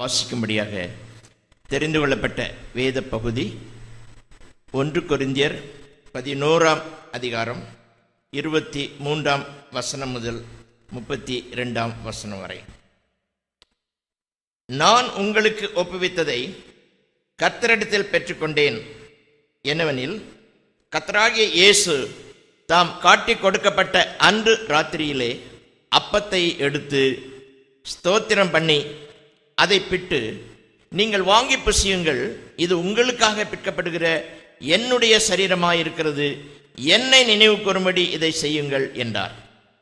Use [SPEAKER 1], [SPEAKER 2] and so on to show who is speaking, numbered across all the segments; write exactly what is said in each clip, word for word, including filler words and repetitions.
[SPEAKER 1] வாசிக்கும்படியாக தெரிந்து கொள்ளப்பட்ட வேத பகுதி ஒன்று கொரிந்தியர் பதினோராம் அதிகாரம் இருபத்தி மூன்றாம் வசனம் முதல் முப்பத்தி இரண்டாம் வசனம் வரை. நான் உங்களுக்கு ஒப்புவித்ததை கர்த்தரிடத்தில் பெற்றுக்கொண்டேன். என்னவெனில், கர்த்தராகிய இயேசு தாம் காட்டி கொடுக்கப்பட்ட அன்று ராத்திரியிலே அப்பத்தை எடுத்து ஸ்தோத்திரம் பண்ணி அதை பிட்டு, நீங்கள் வாங்கி புசியுங்கள், இது உங்களுக்காக பிற்கப்படுகிற என்னுடைய சரீரமாயிருக்கிறது, என்னை நினைவு கூறும்படி இதை செய்யுங்கள் என்றார்.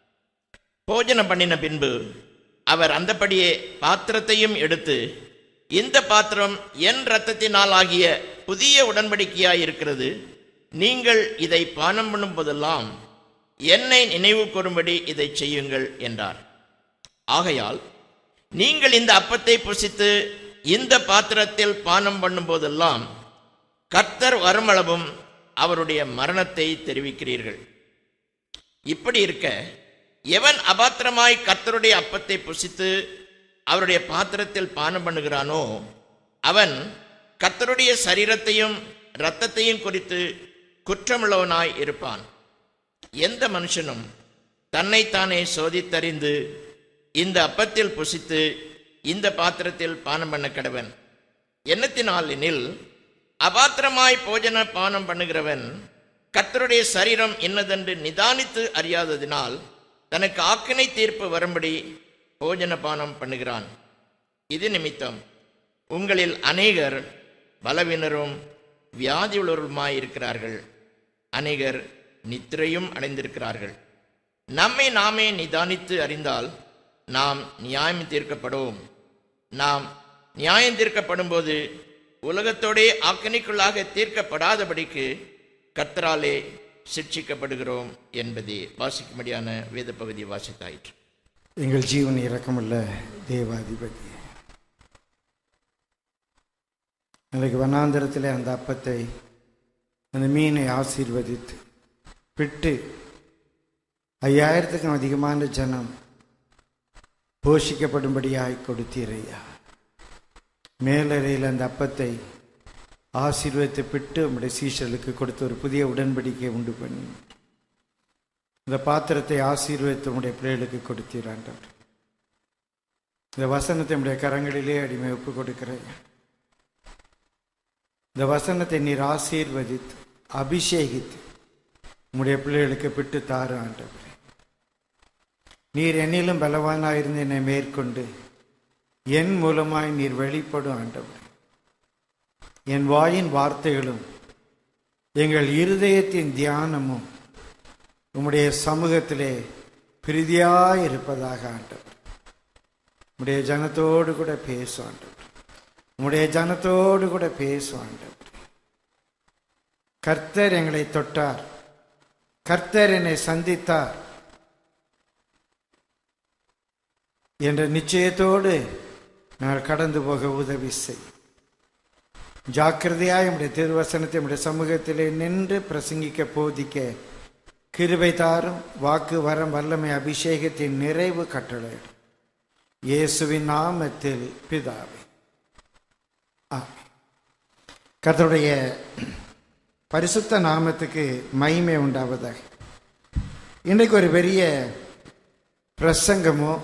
[SPEAKER 1] போஜனம் பண்ணின பின்பு அவர் அந்தபடியே பாத்திரத்தையும் எடுத்து, இந்த பாத்திரம் என் இரத்தத்தினால் ஆகிய புதிய உடன்படிக்கையாய் இருக்கிறது, நீங்கள் இதை பானம் பண்ணும் போதெல்லாம் என்னை நினைவு கூறும்படி இதை செய்யுங்கள் என்றார். ஆகையால் நீங்கள் இந்த அப்பத்தை புசித்து இந்த பாத்திரத்தில் பானம் பண்ணும் போதெல்லாம் கர்த்தர் வருமளவும் அவருடைய மரணத்தை தெரிவிக்கிறீர்கள். இப்படி இருக்க, எவன் அபாத்திரமாய் கர்த்தருடைய அப்பத்தை புசித்து அவருடைய பாத்திரத்தில் பானம் பண்ணுகிறானோ அவன் கர்த்தருடைய சரீரத்தையும் இரத்தத்தையும் குறித்து குற்றமுள்ளவனாய் இருப்பான். எந்த மனுஷனும் தன்னைத்தானே சோதித்தறிந்து இந்த அப்பத்தில் புசித்து இந்த பாத்திரத்தில் பானம் பண்ண கடவன். எண்ணத்தினால் எனில், அபாத்திரமாய் போஜன பானம் பண்ணுகிறவன் கர்த்தருடைய சரீரம் என்னதென்று நிதானித்து அறியாததினால் தனக்கு ஆக்கினை தீர்ப்பு வரும்படி போஜன பானம் பண்ணுகிறான். இது நிமித்தம் உங்களில் அநேகர் பலவீனரும் வியாதி உள்ளவருமாய் இருக்கிறார்கள், அநேகர் நித்திரையும் அடைந்திருக்கிறார்கள். நம்மை நாமே நிதானித்து அறிந்தால் நாம் நியாயம் தீர்க்கப்படுவோம். நாம் நியாயம் தீர்க்கப்படும் போது உலகத்தோடே ஆக்கினைக்குள்ளாக தீர்க்கப்படாதபடிக்கு கர்த்தராலே சிட்சிக்கப்படுகிறோம் என்பதே வாசிக்கும்படியான வேத பகுதி வாசித்தாயிற்று.
[SPEAKER 2] எங்கள் ஜீவன் இரக்கமுள்ள தேவாதிபதி, அன்றைக்கு வனாந்தரத்தில் அந்த அப்பத்தை அந்த மீனை ஆசீர்வதித்து பிட்டு ஐயாயிரத்துக்கும் அதிகமான ஜனம் போஷிக்கப்படும்படியாய் கொடுத்தீரையா. மேலறையில் அந்த அப்பத்தை ஆசீர்வதித்து பிட்டு நம்முடைய சீஷர்களுக்கு கொடுத்து ஒரு புதிய உடன்படிக்கை உண்டு பண்ணி இந்த பாத்திரத்தை ஆசீர்வதித்து உடைய பிள்ளைகளுக்கு கொடுத்தீராண்டவர். இந்த வசனத்தை நம்முடைய கரங்களிலே அடிமை ஒப்பு கொடுக்கிறேன். இந்த வசனத்தை நீர் ஆசீர்வதித்து அபிஷேகித்து உம்முடைய பிள்ளைகளுக்கு பிட்டு தாரு ஆண்டவரே. நீர் என்னிலும் பலவானாயிருந்து என்னை மேற்கொண்டு என் மூலமாய் நீர் வெளிப்படும் ஆண்டவரே. என் வாயின் வார்த்தைகளும் எங்கள் இருதயத்தின் தியானமும் உம்முடைய சமூகத்திலே பிரீதியாய் இருப்பதாக ஆண்டவர். உம்முடைய ஜனத்தோடு கூட பேசும் ஆண்டவர். உம்முடைய ஜனத்தோடு கூட பேசும் ஆண்டவர். கர்த்தர் எங்களை தொட்டார், கர்த்தர் என்னை சந்தித்தார் என்ற நிச்சயத்தோடு நான் கடந்து போக உதவி செய். ஜாக்கிரதையாய் நம்முடைய திருவசனத்தை நம்முடைய சமூகத்திலே நின்று பிரசங்கிக்க போதிக்க கிருபை தாரும். வாக்கு வரம் வல்லமை அபிஷேகத்தின் நிறைவு கட்டளை இயேசுவின் நாமத்தில் பிதாவே. கர்த்தருடைய பரிசுத்த நாமத்துக்கு மகிமை உண்டாவதாக. இன்றைக்கு ஒரு பெரிய பிரசங்கமோ,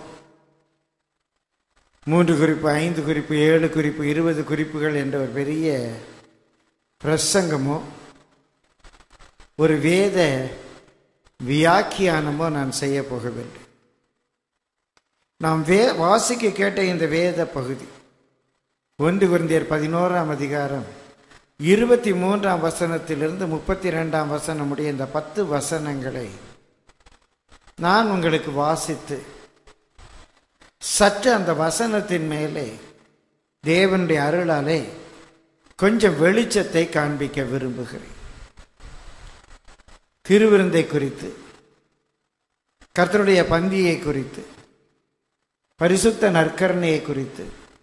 [SPEAKER 2] மூன்று குறிப்பு, ஐந்து குறிப்பு, ஏழு குறிப்பு, இருபது குறிப்புகள் என்ற ஒரு பெரிய பிரசங்கமோ, ஒரு வேத வியாக்கியானமோ நான் செய்ய போகவில்லை. நாம் வே வாசிக்க கேட்ட இந்த வேத பகுதி ஒன்று கொரிந்தியர் பதினோராம் அதிகாரம் இருபத்தி மூன்றாம் வசனத்திலிருந்து முப்பத்தி இரண்டாம் வசனம் உடைய இந்த பத்து வசனங்களை நான் உங்களுக்கு வாசித்து சற்று அந்த வசனத்தின் மேலே தேவனுடைய அருளாலே கொஞ்சம் வெளிச்சத்தை காண்பிக்க விரும்புகிறேன். திருவிருந்தை குறித்து, கர்த்தருடைய பந்தியை குறித்து, பரிசுத்த நற்கருணையை குறித்து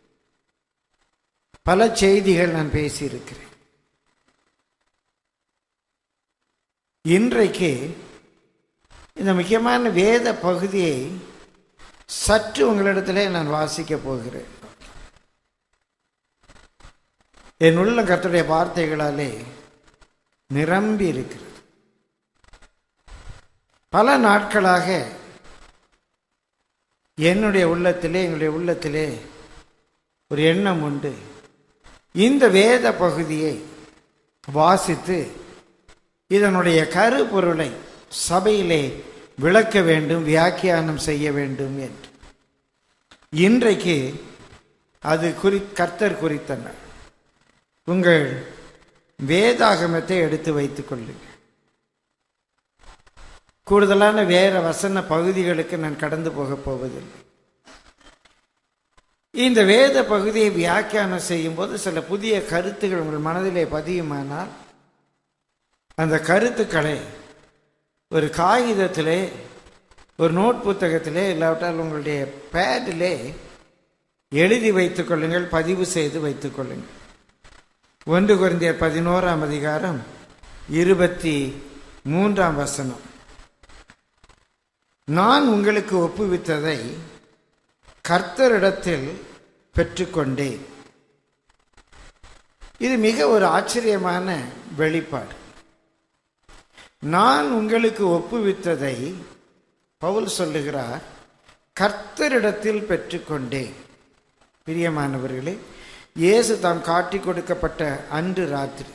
[SPEAKER 2] பல செய்திகள் நான் பேசியிருக்கிறேன். இன்றைக்கு இந்த முக்கியமான வேத பகுதியை சற்று உங்களிடத்திலே நான் வாசிக்க போகிறேன். என் உள்ளம் கர்த்தருடைய வார்த்தைகளாலே நிரம்பி இருக்கிறது. பல நாட்களாக என்னுடைய உள்ளத்திலே எங்களுடைய உள்ளத்திலே ஒரு எண்ணம் உண்டு. இந்த வேத பகுதியை வாசித்து இதனுடைய கருப்பொருளை சபையிலே விளக்க வேண்டும், வியாக்கியானம் செய்ய வேண்டும் என்று. இன்றைக்கு அது குறி கர்த்தர் குறித்தனர். உங்கள் வேதாகமத்தை எடுத்து வைத்துக் கொள்ளுங்கள். கூடுதலான வேற வசன பகுதிகளுக்கு நான் கடந்து போகப் போவதில்லை. இந்த வேத பகுதியை வியாக்கியானம் செய்யும் போது சில புதிய கருத்துக்கள் உங்கள் மனதிலே பதியுமானால் அந்த கருத்துக்களை ஒரு காகிதத்திலே, ஒரு நோட் புத்தகத்திலே, இல்லாவிட்டால் உங்களுடைய பேடிலே எழுதி வைத்துக் கொள்ளுங்கள், பதிவு செய்து வைத்துக் கொள்ளுங்கள். ஒன்று கொரிந்தியர் பதினோராம் அதிகாரம் இருபத்தி மூன்றாம் வசனம். நான் உங்களுக்கு ஒப்புவித்ததை கர்த்தரிடத்தில் பெற்றுக்கொண்டேன். இது மிக ஒரு ஆச்சரியமான வெளிப்பாடு. நான் உங்களுக்கு ஒப்புவித்ததை பவுல் சொல்லுகிறார், கர்த்தரிடத்தில் பெற்றுக்கொண்டேன். பிரியமானவர்களே, இயேசு தாம் காட்டி கொடுக்கப்பட்ட அன்று ராத்திரி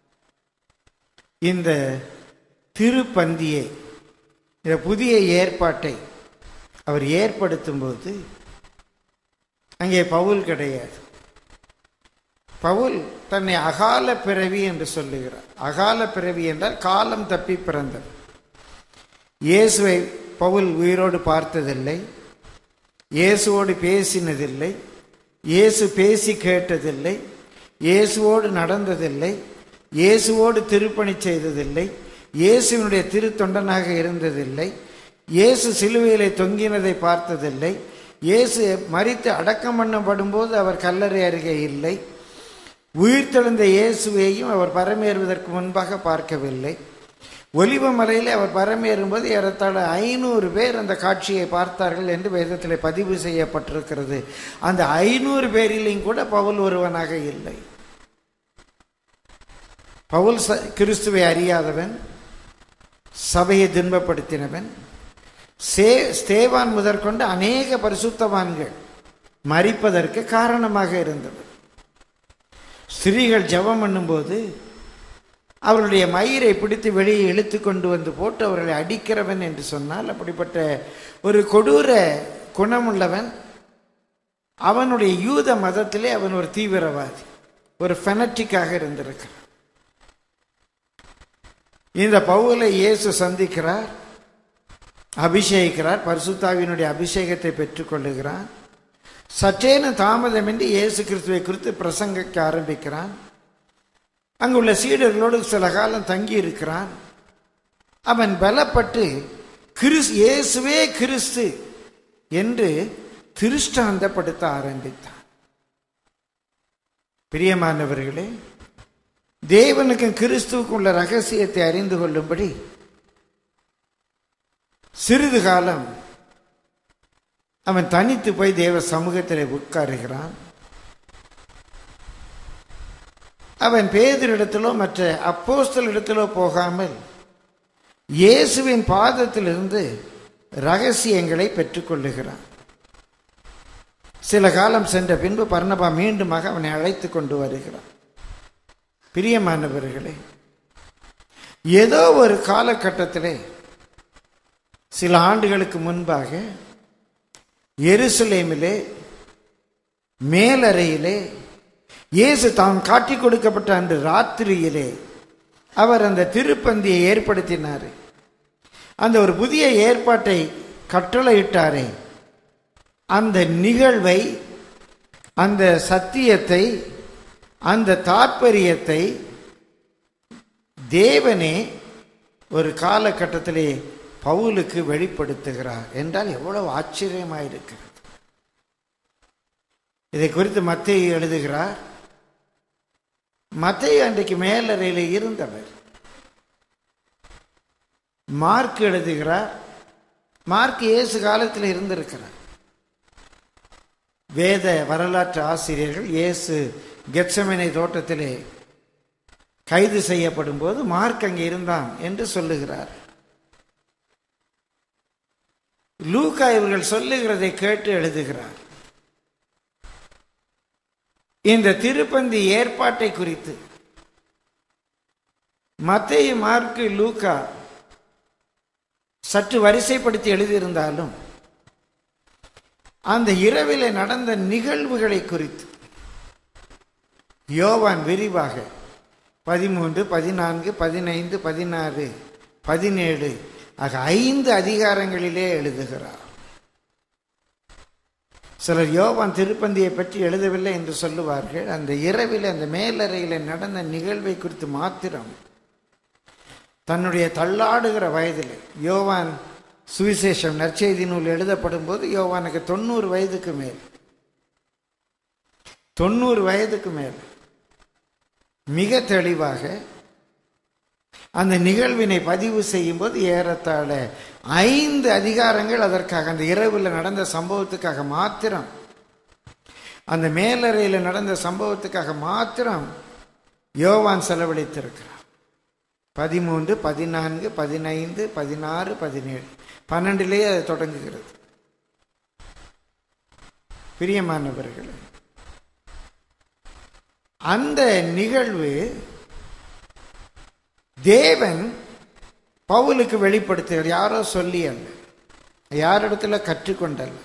[SPEAKER 2] இந்த திருப்பந்தியை, இந்த புதிய ஏற்பாட்டை அவர் ஏற்படுத்தும் போது அங்கே பவுல் கிடையாது. பவுல் தன்னை அகால பிறவி என்று சொல்லுகிறார். அகால பிறவி என்றால் காலம் தப்பி பிறந்தவர். இயேசுவை பவுல் உயிரோடு பார்த்ததில்லை, இயேசுவோடு பேசினதில்லை, இயேசு பேசி கேட்டதில்லை, இயேசுவோடு நடந்ததில்லை, இயேசுவோடு திருப்பணி செய்ததில்லை, இயேசுவினுடைய திருத்தொண்டனாக இருந்ததில்லை, இயேசு சிலுவையிலே தொங்கினதை பார்த்ததில்லை, இயேசு மரித்து அடக்கம் பண்ணப்படும் போது அவர் கல்லறை அருகே இல்லை, உயிர்த்தெழுந்த இயேசுவையும் அவர் பரமேறுவதற்கு முன்பாக பார்க்கவில்லை. ஒலிவ மலையிலே அவர் பரமேறும்போது ஏறத்தாழ ஐநூறு பேர் அந்த காட்சியை பார்த்தார்கள் என்று வேதத்தில் பதிவு செய்யப்பட்டிருக்கிறது. அந்த ஐநூறு பேரிலையும் கூட பவுல் ஒருவனாக இல்லை. பவுல் கிறிஸ்துவை அறியாதவன், சபையை துன்பப்படுத்தினவன். சே ஸ்தேவான் முதற்கொண்டு அநேக பரிசுத்தவான்கள் மரிப்பதற்கு காரணமாக இருந்தவன். ஸ்திரீகள் ஜெபம் பண்ணும்போது அவருடைய மயிரை பிடித்து வெளியே இழுத்து கொண்டு வந்து போட்டு அவர்களை அடிக்கிறவன் என்று சொன்னால், அப்படிப்பட்ட ஒரு கொடூர குணமுள்ளவன். அவனுடைய யூத மதத்திலே அவன் ஒரு தீவிரவாதி, ஒரு ஃபெனட்டிக்காக இருந்திருக்கிறான். இந்த பவுலை இயேசு சந்திக்கிறார், அபிஷேகிக்கிறார், பரிசுத்தாவியினுடைய அபிஷேகத்தை பெற்றுக்கொள்ளுகிறான். சற்றேன தாமதமின்றி இயேசு கிறிஸ்துவை குறித்து பிரசங்கிக்க ஆரம்பிக்கிறான். அங்குள்ள சீடர்களோடு சில காலம் தங்கி இருக்கிறான். அவன் பலப்பட்டு கிறிஸ் இயேசுவே கிறிஸ்து என்று திருஷ்டாந்தப்படுத்த ஆரம்பித்தான். பிரியமானவர்களே, தேவனுக்கும் கிறிஸ்துவுக்கும் உள்ள ரகசியத்தை அறிந்து கொள்ளும்படி சிறிது காலம் அவன் தனித்து போய் தேவ சமூகத்தில் உட்காருகிறான். அவன் பேதுருவிடத்திலோ மற்ற அப்போஸ்தலரிடத்திலோ போகாமல் இயேசுவின் பாதத்திலிருந்து ரகசியங்களை பெற்றுக்கொள்ளுகிறான். சில காலம் சென்ற பின்பு பர்னபா மீண்டுமாக அவனை அழைத்து கொண்டு வருகிறான். பிரியமானவர்களே, ஏதோ ஒரு காலகட்டத்திலே சில ஆண்டுகளுக்கு முன்பாக எருசலேமிலே மேலறையிலே இயேசு தாம் காட்டி கொடுக்கப்பட்ட அன்று ராத்திரியிலே அவர் அந்த திருப்பந்தியை ஏற்படுத்தினார். அந்த ஒரு புதிய ஏற்பாட்டை கட்டளையிட்டாரே, அந்த நிகழ்வை, அந்த சத்தியத்தை, அந்த தாற்பயத்தை தேவனே ஒரு காலகட்டத்திலே பவுலுக்கு வெளிப்படுத்துகிறார் என்றால் எவ்வளவு ஆச்சரியமாயிருக்கிறது. இதை குறித்து மத்தேயு எழுதுகிறார். மத்தேயு அன்றைக்கு மேலறையில் இருந்தவர். மார்க் எழுதுகிறார். மார்க் இயேசு காலத்தில் இருந்திருக்கிறார். வேத வரலாற்று ஆசிரியர்கள் இயேசு கெத்செமனே தோட்டத்திலே கைது செய்யப்படும் போது மார்க் அங்கே இருந்தான் என்று சொல்லுகிறார். லூக்கா இவர்கள் சொல்லுகிறதை கேட்டு எழுதுகிறார். இந்த திருப்பந்தி ஏற்பாட்டை குறித்து மத்தேயு, மார்க்கு, லூக்கா சற்று வரிசைப்படுத்தி எழுதியிருந்தாலும் அந்த இரவிலே நடந்த நிகழ்வுகளை குறித்து யோவான் விரிவாக பதிமூன்று, பதினான்கு, பதினைந்து, பதினாறு, பதினேழு ஆக ஐந்து அதிகாரங்களிலே எழுதுகிறார். சிலர் யோவான் திருப்பந்தியை பற்றி எழுதவில்லை என்று சொல்லுவார்கள். அந்த இரவில் அந்த மேலறையில் நடந்த நிகழ்வை குறித்து மாத்திரம் தன்னுடைய தள்ளாடுகிற வயதில், யோவான் சுவிசேஷம் நற்செய்தி நூல் எழுதப்படும் போது யோவானுக்கு தொண்ணூறு வயதுக்கு மேல் தொண்ணூறு வயதுக்கு மேல் மிக தெளிவாக அந்த நிகழ்வினை பதிவு செய்யும் போது ஏறத்தாழ ஐந்து அதிகாரங்கள் அதற்காக, அந்த இரவில் நடந்த சம்பவத்துக்காக மாத்திரம், அந்த மேலறையில் நடந்த சம்பவத்துக்காக மாத்திரம் யோவான் செலவழித்திருக்கிறார். பதிமூன்று, பதினான்கு, பதினைந்து, பதினாறு, பதினேழு, பன்னெண்டிலேயே அது தொடங்குகிறது. பிரியமானவர்களே, அந்த நிகழ்வு தேவன் பவுலுக்கு வெளிப்படுத்துகிறார். யாரோ சொல்லி அல்ல, யாரிடத்துல கற்றுக்கொண்டல்ல.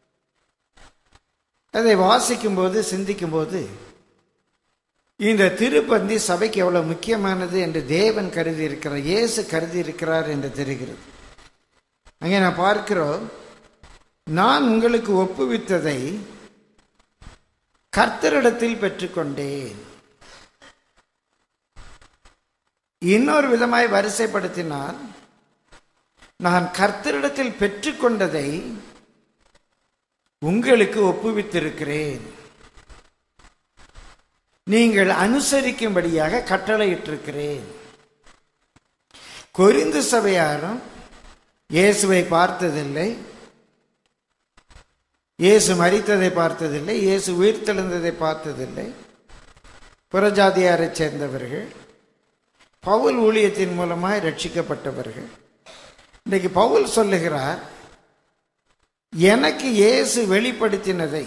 [SPEAKER 2] அதை வாசிக்கும் போது, சிந்திக்கும் போது இந்த திருப்பந்தி சபைக்கு எவ்வளவு முக்கியமானது என்று தேவன் கருதி இருக்கிறார், இயேசு கருதி இருக்கிறார் என்று தெரிகிறது. அங்கே நான் பார்க்கிறோம், நான் உங்களுக்கு ஒப்புவித்ததை கர்த்தரிடத்தில் பெற்றுக்கொண்டேன். இன்னொரு விதமாய் வரிசைப்படுத்தினால், நான் கர்த்தரிடத்தில் பெற்றுக்கொண்டதை உங்களுக்கு ஒப்புவித்திருக்கிறேன், நீங்கள் அனுசரிக்கும்படியாக கட்டளையிட்டிருக்கிறேன். கொரிந்து சபையாரும் இயேசுவை பார்த்ததில்லை, இயேசு மரித்ததை பார்த்ததில்லை, இயேசு உயிர்த்தெழுந்ததை பார்த்ததில்லை. புறஜாதியாரை சேர்ந்தவர்கள், பவுல் ஊழியத்தின் மூலமாய் ரட்சிக்கப்பட்டவர்கள். இன்றைக்கு பவுல் சொல்லுகிறார், எனக்கு இயேசு வெளிப்படுத்தினதை,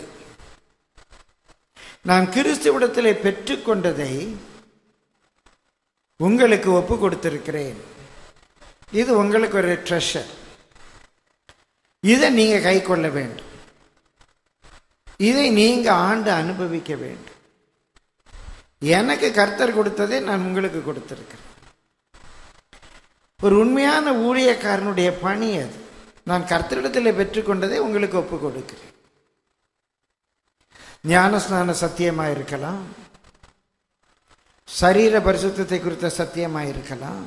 [SPEAKER 2] நான் கிறிஸ்துவிடத்திலே பெற்றுக்கொண்டதை உங்களுக்கு ஒப்பு கொடுத்திருக்கிறேன். இது உங்களுக்கு ஒரு ட்ரெஷர், இதை நீங்க கை கொள்ள வேண்டும், இதை நீங்க ஆண்டு அனுபவிக்க வேண்டும். எனக்கு கர்த்தர் கொடுத்ததை நான் உங்களுக்கு கொடுத்திருக்கிறேன். ஒரு உண்மையான ஊழியக்காரனுடைய பணி அது. நான் கர்த்தரிடத்தில் பெற்றுக்கொண்டதை உங்களுக்கு ஒப்பு கொடுக்கிறேன். ஞானஸ்நான சத்தியமாக இருக்கலாம், சரீர பரிசுத்தத்தை குறித்த சத்தியமாக இருக்கலாம்,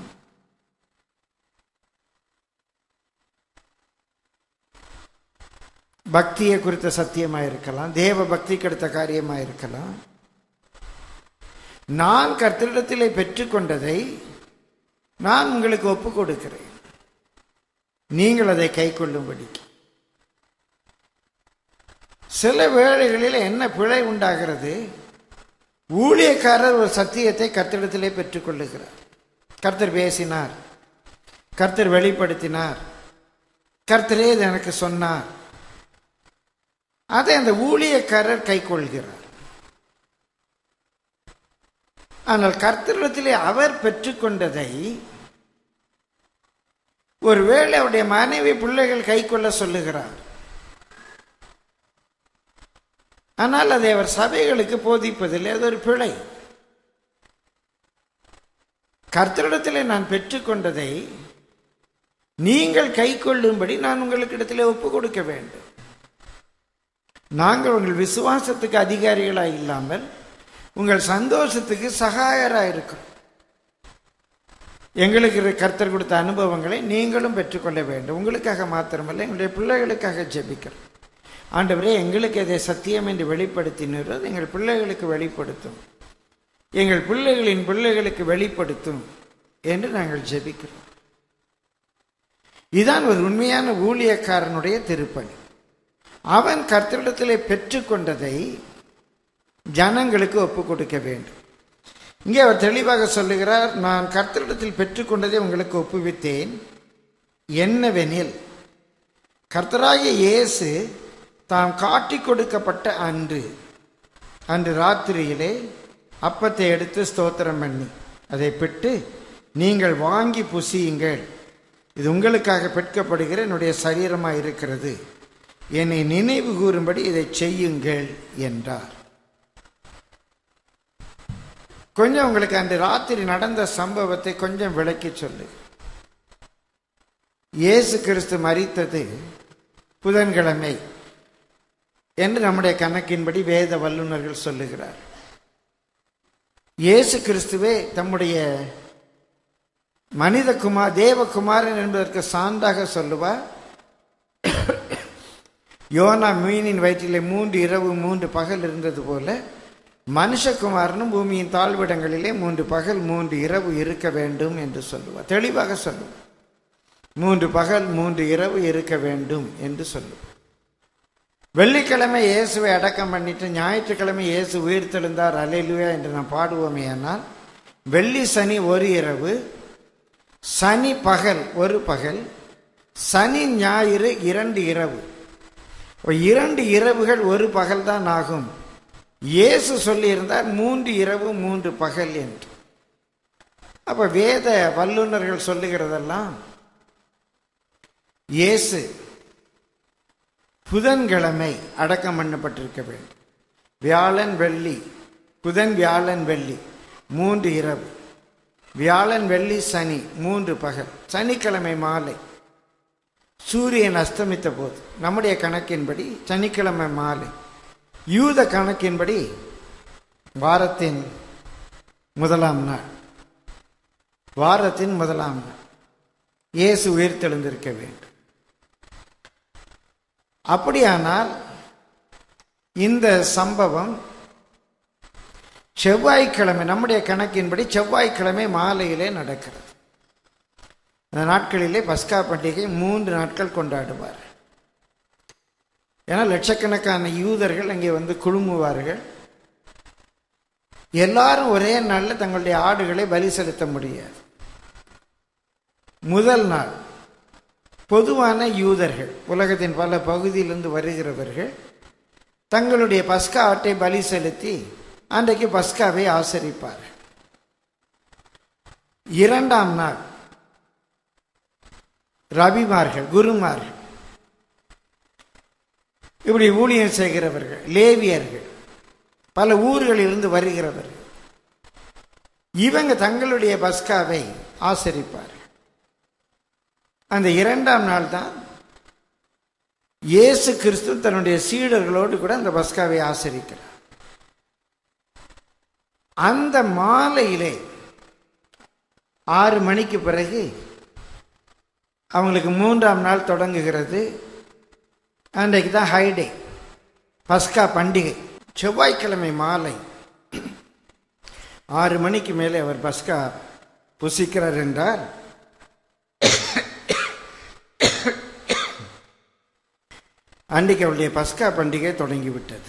[SPEAKER 2] பக்தியை குறித்த சத்தியமாக இருக்கலாம், தேவ பக்திக்கு அடுத்த காரியமாக இருக்கலாம். நான் கர்த்தரிடத்திலே பெற்றுக்கொண்டதை நான் உங்களுக்கு ஒப்பு கொடுக்கிறேன், நீங்கள் அதை கை கொள்ளும்படி. சில வேளைகளில் என்ன பிழை உண்டாகிறது, ஊழியக்காரர் ஒரு சத்தியத்தை கர்த்தரிடத்திலே பெற்றுக்கொள்ளுகிறார். கர்த்தர் பேசினார், கர்த்தர் வெளிப்படுத்தினார், கர்த்தரே இது எனக்கு சொன்னார், அதை அந்த ஊழியக்காரர் கை கொள்கிறார். ஆனால் கர்த்தரிடத்திலே அவர் பெற்றுக்கொண்டதை ஒருவேளை அவருடைய மனைவி பிள்ளைகள் கை கொள்ள சொல்லுகிறார், ஆனால் அதை அவர் சபைகளுக்கு போதிப்பதில்லை. அது ஒரு பிழை. கர்த்தரிடத்திலே நான் பெற்றுக்கொண்டதை நீங்கள் கை கொள்ளும்படி நான் உங்களுக்கு இடத்திலே ஒப்பு கொடுக்க வேண்டும். நாங்கள் உங்கள் விசுவாசத்துக்கு அதிகாரிகளாக இல்லாமல் உங்கள் சந்தோஷத்துக்கு சகாயராக இருக்கிறோம். எங்களுக்கு கர்த்தர் கொடுத்த அனுபவங்களை நீங்களும் பெற்றுக்கொள்ள வேண்டும். உங்களுக்காக மாத்திரமல்ல, எங்களுடைய பிள்ளைகளுக்காக ஜெபிக்கிறோம். ஆண்டவரே, எங்களுக்கு எதை சத்தியம் என்று வெளிப்படுத்தினரோ எங்கள் பிள்ளைகளுக்கு வெளிப்படுத்தும், எங்கள் பிள்ளைகளின் பிள்ளைகளுக்கு வெளிப்படுத்தும் என்று நாங்கள் ஜெபிக்கிறோம். இதுதான் ஒரு உண்மையான ஊழியக்காரனுடைய திருப்பணி. அவன் கர்த்தரிடத்திலே பெற்றுக்கொண்டதை ஜனங்களுக்கு ஒப்பு கொடுக்க வேண்டும். இங்கே அவர் தெளிவாக சொல்லுகிறார், நான் கர்த்தரிடத்தில் பெற்றுக்கொண்டதை உங்களுக்கு ஒப்புவித்தேன். என்னவெனில், கர்த்தராகிய இயேசு தாம் காட்டி கொடுக்கப்பட்ட அன்று அன்று ராத்திரியிலே அப்பத்தை எடுத்து ஸ்தோத்திரம் பண்ணி அதை பெற்று, நீங்கள் வாங்கி புசியுங்கள், இது உங்களுக்காக பெற்கப்படுகிற என்னுடைய சரீரமாக இருக்கிறது, என்னை நினைவு கூறும்படி இதை செய்யுங்கள் என்றார். கொஞ்சம் உங்களுக்கு அன்று ராத்திரி நடந்த சம்பவத்தை கொஞ்சம் விளக்கி சொல்லு. இயேசு கிறிஸ்து மரித்தது புதன்கிழமை என்று நம்முடைய கணக்கின்படி வேத வல்லுநர்கள் சொல்லுகிறார். இயேசு கிறிஸ்துவே தம்முடைய மனிதகுமார் தேவகுமாரன் என்பதற்கு சான்றாக சொல்லுவார். யோனா மீனின் வயிற்றிலே மூன்று இரவு மூன்று பகல் இருந்தது போல மனுஷகுமாரனும் பூமியின் தாழ்விடங்களிலே மூன்று பகல் மூன்று இரவு இருக்க வேண்டும் என்று சொல்லுவார். தெளிவாக சொல்லுவார். மூன்று பகல் மூன்று இரவு இருக்க வேண்டும் என்று சொல்லுவார். வெள்ளிக்கிழமை இயேசுவை அடக்கம் பண்ணிட்டு ஞாயிற்றுக்கிழமை இயேசு உயிர்த்தெழுந்தார் அல்லேலூயா என்று நாம் பாடுவோமே. ஆனால் வெள்ளி சனி ஒரு இரவு, சனி பகல் ஒரு பகல், சனி ஞாயிறு இரண்டு இரவு, இரண்டு இரவுகள் ஒரு பகல் தான் ஆகும். இயேசு சொல்லியிருந்தார் மூன்று இரவு மூன்று பகல் என்று. அப்ப வேத வல்லுநர்கள் சொல்லுகிறதெல்லாம் இயேசு புதன்கிழமை அடக்கம் பண்ணப்பட்டிருக்க வேண்டும். வியாழன் வெள்ளி, புதன் வியாழன் வெள்ளி மூன்று இரவு, வியாழன் வெள்ளி சனி மூன்று பகல், சனிக்கிழமை மாலை சூரியன் அஸ்தமித்த போது, நம்முடைய கணக்கின்படி சனிக்கிழமை மாலை, யூத கணக்கின்படி வாரத்தின் முதலாம் நாள், வாரத்தின் முதலாம் நாள் இயேசு உயிர்த்தெழுந்திருக்க வேண்டும். அப்படியானால் இந்த சம்பவம் செவ்வாய்க்கிழமை, நம்முடைய கணக்கின்படி செவ்வாய்க்கிழமை மாலையிலே நடக்கிறது. அந்த நாட்களிலே பஸ்கா பண்டிகை மூன்று நாட்கள் கொண்டாடுவார். ஏன்னா லட்சக்கணக்கான யூதர்கள் அங்கே வந்து குழுமுவார்கள். எல்லாரும் ஒரே நாளில் தங்களுடைய ஆடுகளை பலி செலுத்த முடியாது. முதல் நாள் பொதுவான யூதர்கள், உலகத்தின் பல பகுதியிலிருந்து வருகிறவர்கள் தங்களுடைய பஸ்கா ஆட்டை பலி செலுத்தி அன்றைக்கு பஸ்காவை ஆசரிப்பார்கள். இரண்டாம் நாள் ரபிமார்கள், குருமார்கள், இப்படி ஊழியம் செய்கிறவர்கள், லேவியர்கள், பல ஊர்களிலிருந்து வருகிறவர்கள், இவங்க தங்களுடைய பஸ்காவை ஆசரிப்பார்கள். அந்த இரண்டாம் நாள் தான் இயேசு கிறிஸ்து தன்னுடைய சீடர்களோடு கூட அந்த பஸ்காவை ஆசரிக்கிறார். அந்த மாலையிலே ஆறு மணிக்கு பிறகு அவங்களுக்கு மூன்றாம் நாள் தொடங்குகிறது. அன்றைக்கு தான் ஹைடே, பஸ்கா பண்டிகை. செவ்வாய்க்கிழமை மாலை ஆறு மணிக்கு மேலே அவர் பஸ்கா புசிக்கிறார் என்றால் அன்றைக்கு அவருடைய பஸ்கா பண்டிகை தொடங்கிவிட்டது.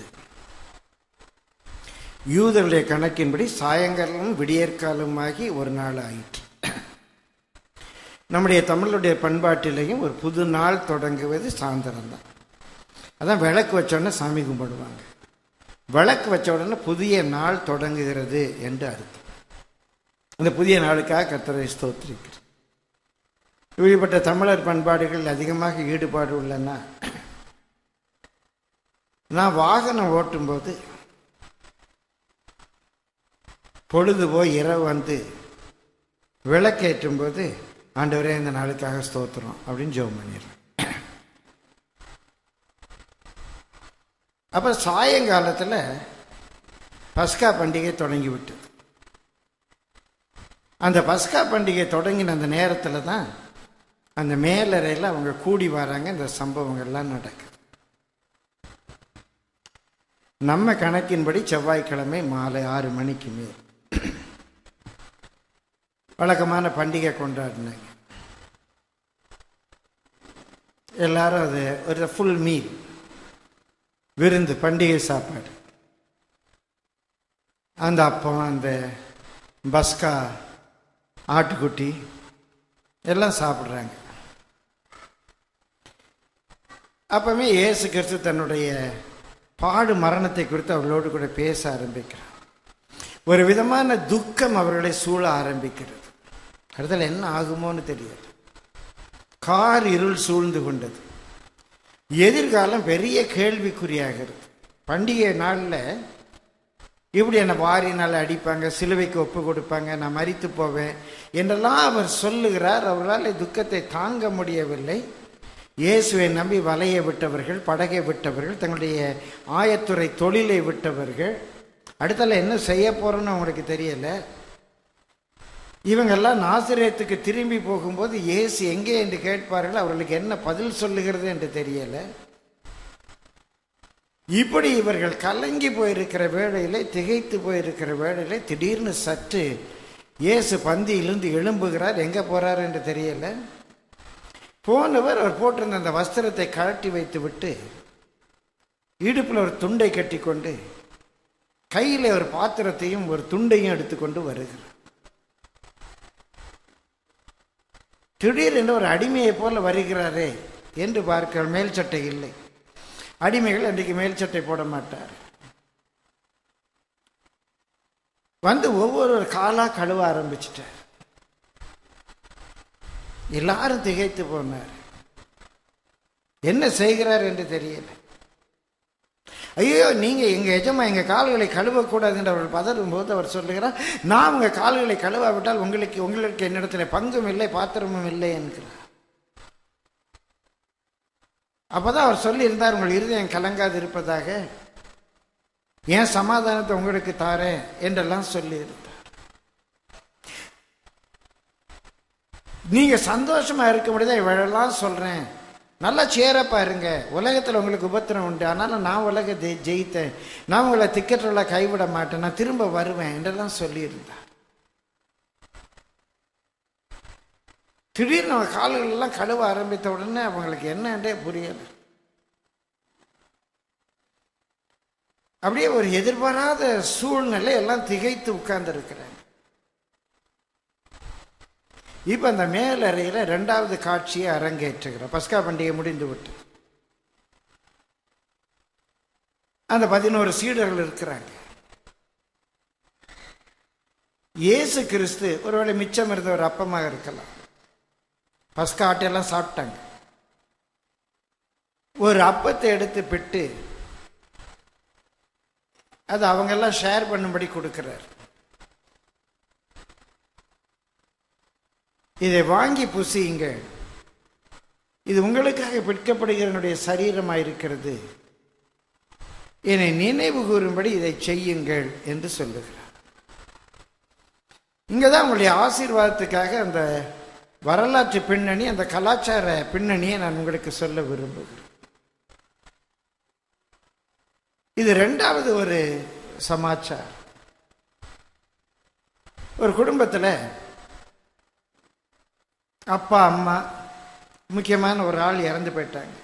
[SPEAKER 2] யூதருடைய கணக்கின்படி சாயங்காலம் விடியற்காலமாகி ஒரு நாள் ஆயிற்று. நம்முடைய தமிழுடைய பண்பாட்டிலேயும் ஒரு புது நாள் தொடங்குவது சாயந்தரம் தான். அதான் விளக்கு வச்ச உடனே சாமி கும்பிடுவாங்க. விளக்கு வச்ச உடனே புதிய நாள் தொடங்குகிறது என்று அர்த்தம். அந்த புதிய நாளுக்காக கர்த்தரை ஸ்தோத்திரிக்கிறேன். இப்படிப்பட்ட தமிழர் பண்பாடுகள் அதிகமாக ஈடுபாடு உள்ளன. நான் வாகனம் ஓட்டும்போது பொழுது போய் இரவு வந்து விளக்கேற்றும் போது, ஆண்டவரே இந்த நாளுக்காக ஸ்தோத்திரம் அப்படின்னு ஜெபம் பண்ணிடுறேன். அப்புறம் சாயங்காலத்தில் பஸ்கா பண்டிகை தொடங்கி விட்டது. அந்த பஸ்கா பண்டிகை தொடங்கின அந்த நேரத்தில் தான் அந்த மேலறையில் அவங்க கூடி வராங்க. இந்த சம்பவங்கள்லாம் நடக்குது. நம்ம கணக்கின்படி செவ்வாய்க்கிழமை மாலை ஆறு மணிக்கு மேல் வழக்கமான பண்டிகை கொண்டாடினாங்க. எல்லாரும் அது ஒரு ஃபுல் மீல், விருந்து, பண்டிகை சாப்பாடு. அந்த அப்பம், அந்த பஸ்கா ஆட்டுக்குட்டி எல்லாம் சாப்பிட்றாங்க. அப்பவுமே இயேசு கிறிஸ்து தன்னுடைய பாடு மரணத்தை குறித்து அவர்களோடு கூட பேச ஆரம்பிக்கிறார். ஒரு விதமான துக்கம் அவர்களை சூழ ஆரம்பிக்கிறது. அடுத்தல என்ன ஆகுமோன்னு தெரியாது. கார் இருள் சூழ்ந்து கொண்டது. எதிர்காலம் பெரிய கேள்விக்குறியாகிறது. பண்டிகை நாளில் இப்படி என்னை வாரினால் அடிப்பாங்க, சிலுவைக்கு ஒப்பு கொடுப்பாங்க, நான் மரித்து போவேன் என்றெல்லாம் அவர் சொல்லுகிறார். அவர்களால் துக்கத்தை தாங்க முடியவில்லை. இயேசுவை நம்பி வலையை விட்டவர்கள், படகை விட்டவர்கள், தங்களுடைய ஆயத்துறை தொழிலை விட்டவர்கள், அடுத்தால என்ன செய்ய போறோன்னு அவங்களுக்கு தெரியல. இவங்கெல்லாம் நாசரேத்துக்கு திரும்பி போகும்போது இயேசு எங்கே என்று கேட்பார்கள். அவர்களுக்கு என்ன பதில் சொல்லுகிறது என்று தெரியல. இப்படி இவர்கள் கலங்கி போயிருக்கிற வேளையிலே, திகைத்து போயிருக்கிற வேளையிலே திடீர்னு சற்று இயேசு பந்தியிலிருந்து எழும்புகிறார். எங்கே போறார் என்று தெரியல. போனவர் அவர் போட்டிருந்த அந்த வஸ்திரத்தை கழட்டி வைத்து விட்டு இடுப்பில் ஒரு துண்டை கட்டி கொண்டு கையில் ஒரு பாத்திரத்தையும் ஒரு துண்டையும் எடுத்துக்கொண்டு வருகிறார். திடீரென்று ஒரு அடிமையை போல வருகிறாரே என்று பார்க்க மேல் சட்டை இல்லை. அடிமைகள் அன்றைக்கு மேல் சட்டை போட மாட்டார். வந்து ஒவ்வொரு காலா கழுவ ஆரம்பிச்சிட்டார். எல்லாரும் திகைத்து போனார். என்ன செய்கிறார் என்று தெரியல. ஐயோ, நீங்க எங்க எஜமா எங்க கால்களை கழுவக்கூடாது என்று அவர்கள் பதறும் போது அவர் சொல்லுகிறார், நான் உங்க கால்களை கழுவாவிட்டால் உங்களுக்கு உங்களுக்கு என்னிடத்துல பங்கும் இல்லை, பாத்திரமும் இல்லை என்கிறார். அப்பதான் அவர் சொல்லி இருந்தார், உங்கள் இருதயம் கலங்காது இருப்பதாக, ஏன் சமாதானத்தை உங்களுக்கு தாரேன் என்றெல்லாம் சொல்லி இருந்தார். நீங்க சந்தோஷமா இருக்க முடியாத இவழெல்லாம் சொல்றேன், நல்லா சேரப்பா இருங்க, உலகத்தில் உங்களுக்கு உபத்திரம் உண்டு, ஆனாலும் நான் உலகத்தை ஜெயித்தேன், நான் உங்களை திக்கற்றெல்லாம் கைவிட மாட்டேன், நான் திரும்ப வருவேன் என்றெல்லாம் சொல்லியிருந்தார். திடீர்னு அவங்க கால்கள் எல்லாம் கழுவ ஆரம்பித்த உடனே அவங்களுக்கு என்னன்றே புரியல. அப்படியே ஒரு எதிர்பாராத சூழ்நிலை, எல்லாம் திகைத்து உட்கார்ந்து இருக்கிறாங்க. இப்ப அந்த மேலறையில இரண்டாவது காட்சியை அரங்கேற்றுகிறார். பஸ்கா பண்டிகை முடிந்து விட்டு அந்த பதினோரு சீடர்கள் இருக்கிறாங்க. இயேசு கிறிஸ்து ஒருவேளை மிச்சம் இருந்த ஒரு அப்பமாக இருக்கலாம். பஸ்கா ஆட்டையெல்லாம் சாப்பிட்டாங்க. ஒரு அப்பத்தை எடுத்து பிட்டு அது அவங்க எல்லாம் ஷேர் பண்ணும்படி கொடுக்கிறார். இதை வாங்கி புசியுங்க, இது உங்களுக்காக பிற்கப்படுகிற என்னுடைய சரீரமாக இருக்கிறது, என்னை நினைவு கூறும்படி இதை செய்யுங்கள் என்று சொல்லுகிறார். இங்கதான் உங்களுடைய ஆசீர்வாதத்துக்காக அந்த வரலாற்று பின்னணி, அந்த கலாச்சார பின்னணியை நான் உங்களுக்கு சொல்ல விரும்புகிறேன். இது ரெண்டாவது ஒரு சமாச்சாரம். ஒரு குடும்பத்தில் அப்பா அம்மா முக்கியமான ஒரு ஆள் இறந்து போயிட்டாங்க.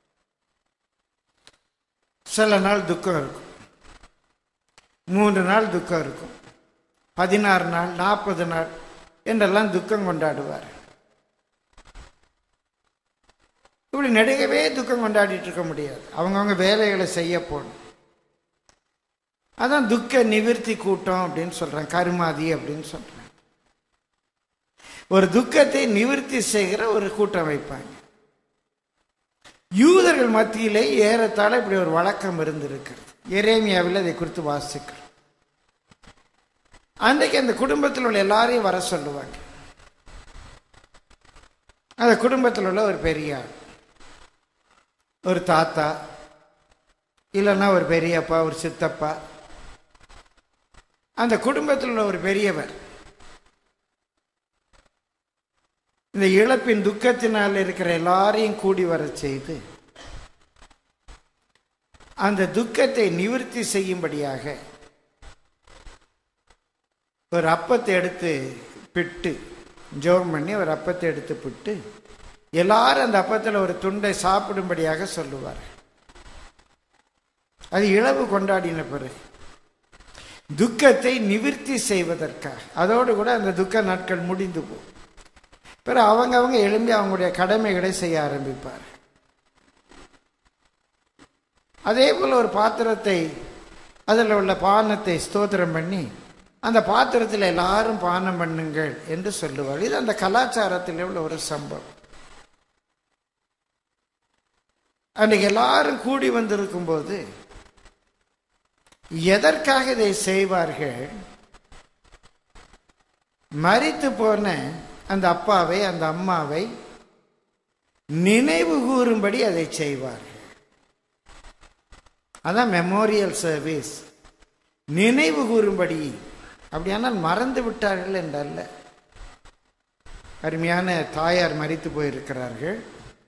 [SPEAKER 2] சில நாள் துக்கம் இருக்கும், மூன்று நாள் துக்கம் இருக்கும், பதினாறு நாள், நாற்பது நாள் என்றெல்லாம் துக்கம் கொண்டாடுவார். இப்படி நெடுகவே துக்கம் கொண்டாடிட்டு இருக்க முடியாது. அவங்கவுங்க வேலைகளை செய்ய போகணும். அதான் துக்க நிவர்த்தி கூட்டம் அப்படின்னு சொல்றேன், கருமாதி அப்படின்னு சொல்றேன். ஒரு துக்கத்தை நிவர்த்தி செய்கிற ஒரு கூட்டம் வைப்பாங்க. யூதர்கள் மத்தியிலே ஏறத்தாழ இப்படி ஒரு வழக்கம் இருந்திருக்கிறது. எரேமியாவில் அதை குறித்து வாசிக்கிறோம். அன்றைக்கு அந்த குடும்பத்தில் உள்ள எல்லாரையும் வர சொல்லுவாங்க. அந்த குடும்பத்தில் உள்ள ஒரு பெரிய ஆள், ஒரு தாத்தா, இல்லைன்னா ஒரு பெரியப்பா, ஒரு சித்தப்பா, அந்த குடும்பத்தில் உள்ள ஒரு பெரியவர் இந்த இழப்பின் துக்கத்தினால் இருக்கிற எல்லாரையும் கூடி வர செய்து அந்த துக்கத்தை நிவர்த்தி செய்யும்படியாக ஒரு அப்பத்தை எடுத்து பிட்டு ஜெபம் பண்ணி ஒரு அப்பத்தை எடுத்து பிட்டு எல்லாரும் அந்த அப்பத்தில் ஒரு துண்டை சாப்பிடும்படியாக சொல்லுவார். அது இழவு கொண்டாடின பிறகு துக்கத்தை நிவிர்த்தி செய்வதற்காக. அதோடு கூட அந்த துக்க நாட்கள் முடிந்து போகும். பிறகு அவங்க அவங்க எழும்பி அவங்களுடைய கடமைகளை செய்ய ஆரம்பிப்பார். அதே போல் ஒரு பாத்திரத்தை, அதில் உள்ள பானத்தை ஸ்தோத்திரம் பண்ணி அந்த பாத்திரத்தில் எல்லாரும் பானம் பண்ணுங்கள் என்று சொல்லுவார். இது அந்த கலாச்சாரத்தில் உள்ள ஒரு சம்பவம். அன்றைக்கு எல்லாரும் கூடி வந்திருக்கும் போது எதற்காக இதை செய்வார்கள்? மரித்து போன அந்த அப்பாவை, அந்த அம்மாவை நினைவு கூறும்படி அதை செய்வார்கள். அதான் மெமோரியல் சர்வீஸ், நினைவு கூறும்படி. அப்படியானால் மறந்து விட்டார்கள் என்றல்ல. அருமையான தாயார் மரித்து போயிருக்கிறார்கள்.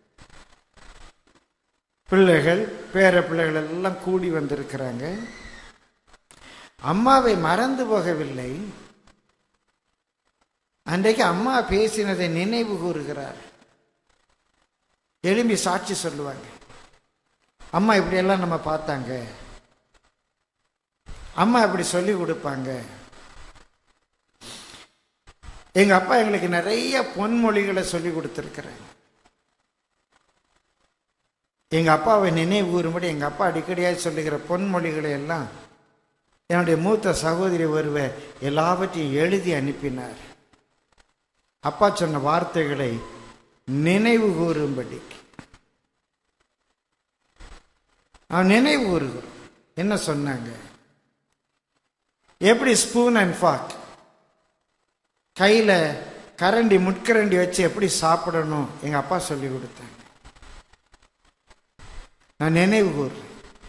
[SPEAKER 2] பிள்ளைகள், பேர பிள்ளைகள் எல்லாம் கூடி வந்திருக்கிறாங்க. அம்மாவை மறந்து போகவில்லை. அன்றைக்கு அம்மா பேசினதை நினைவு கூறுகிறார். எழும்பி சாட்சி சொல்லுவாங்க. அம்மா இப்படியெல்லாம் நம்ம பார்த்தாங்க, அம்மா இப்படி சொல்லி கொடுப்பாங்க, எங்க அப்பா எங்களுக்கு நிறைய பொன்மொழிகளை சொல்லி கொடுத்துருக்கிறாங்க. எங்க அப்பாவை நினைவு கூறும்படி எங்க அப்பா அடிக்கடியாக சொல்லுகிற பொன்மொழிகளை எல்லாம் என்னுடைய மூத்த சகோதரி ஒருவர் எல்லாவற்றையும் எழுதி அனுப்பினார். அப்பா சொன்ன வார்த்தைகளை நினைவு கூறும்படி அவன் நினைவு கூறுகிறோம். என்ன சொன்னாங்க? எப்படி ஸ்பூன் அண்ட் ஃபாக், கையில் கரண்டி முட்கரண்டி வச்சு எப்படி சாப்பிடணும் எங்க அப்பா சொல்லி கொடுத்தாங்க. நான் நினைவு கூறுறேன்.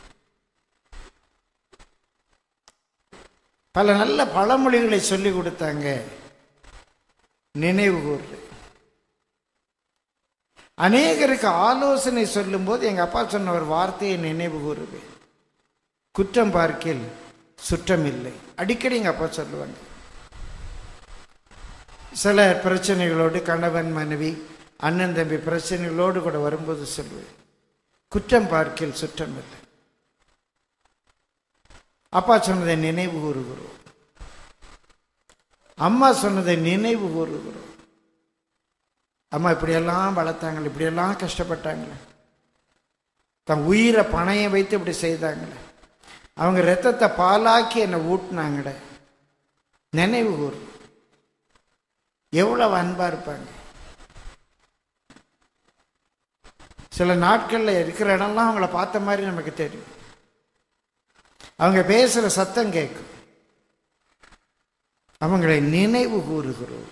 [SPEAKER 2] பல நல்ல பழமொழிகளை சொல்லி கொடுத்தாங்க, நினைவு கூறுறேன். அநேகருக்கு ஆலோசனை சொல்லும் போது எங்க அப்பா சொன்ன ஒரு வார்த்தையை நினைவு கூறுவேன். குற்றம் பார்க்கில் சுற்றம் இல்லை. அடிக்கடி எங்க அப்பா சொல்லுவாங்க. சில பிரச்சனைகளோடு, கணவன் மனைவி அண்ணன் தம்பி பிரச்சனைகளோடு கூட வரும்போது சொல்லுவேன், குற்றம் பார்க்கில் சுற்றம் இல்லை. அப்பா சொன்னதை நினைவு கூறுகிறோம். அம்மா சொன்னதை நினைவு கூறுகிறோம். அம்மா இப்படியெல்லாம் வளர்த்தாங்களே, இப்படியெல்லாம் கஷ்டப்பட்டாங்களே, தன் உயிரை பணையம் வைத்து இப்படி செய்தாங்களே, அவங்க ரத்தத்தை பாலாக்கி என்னை ஊட்டினாங்களே, நினைவு கூறு. எவ்வளவு அன்பா இருப்பாங்க. சில நாட்கள்ல இருக்கிற இடம்லாம் அவங்கள பார்த்த மாதிரி நமக்கு தெரியும். அவங்க பேசுற சத்தம் கேட்கும். அவங்களை நினைவு கூறுகிறோம்.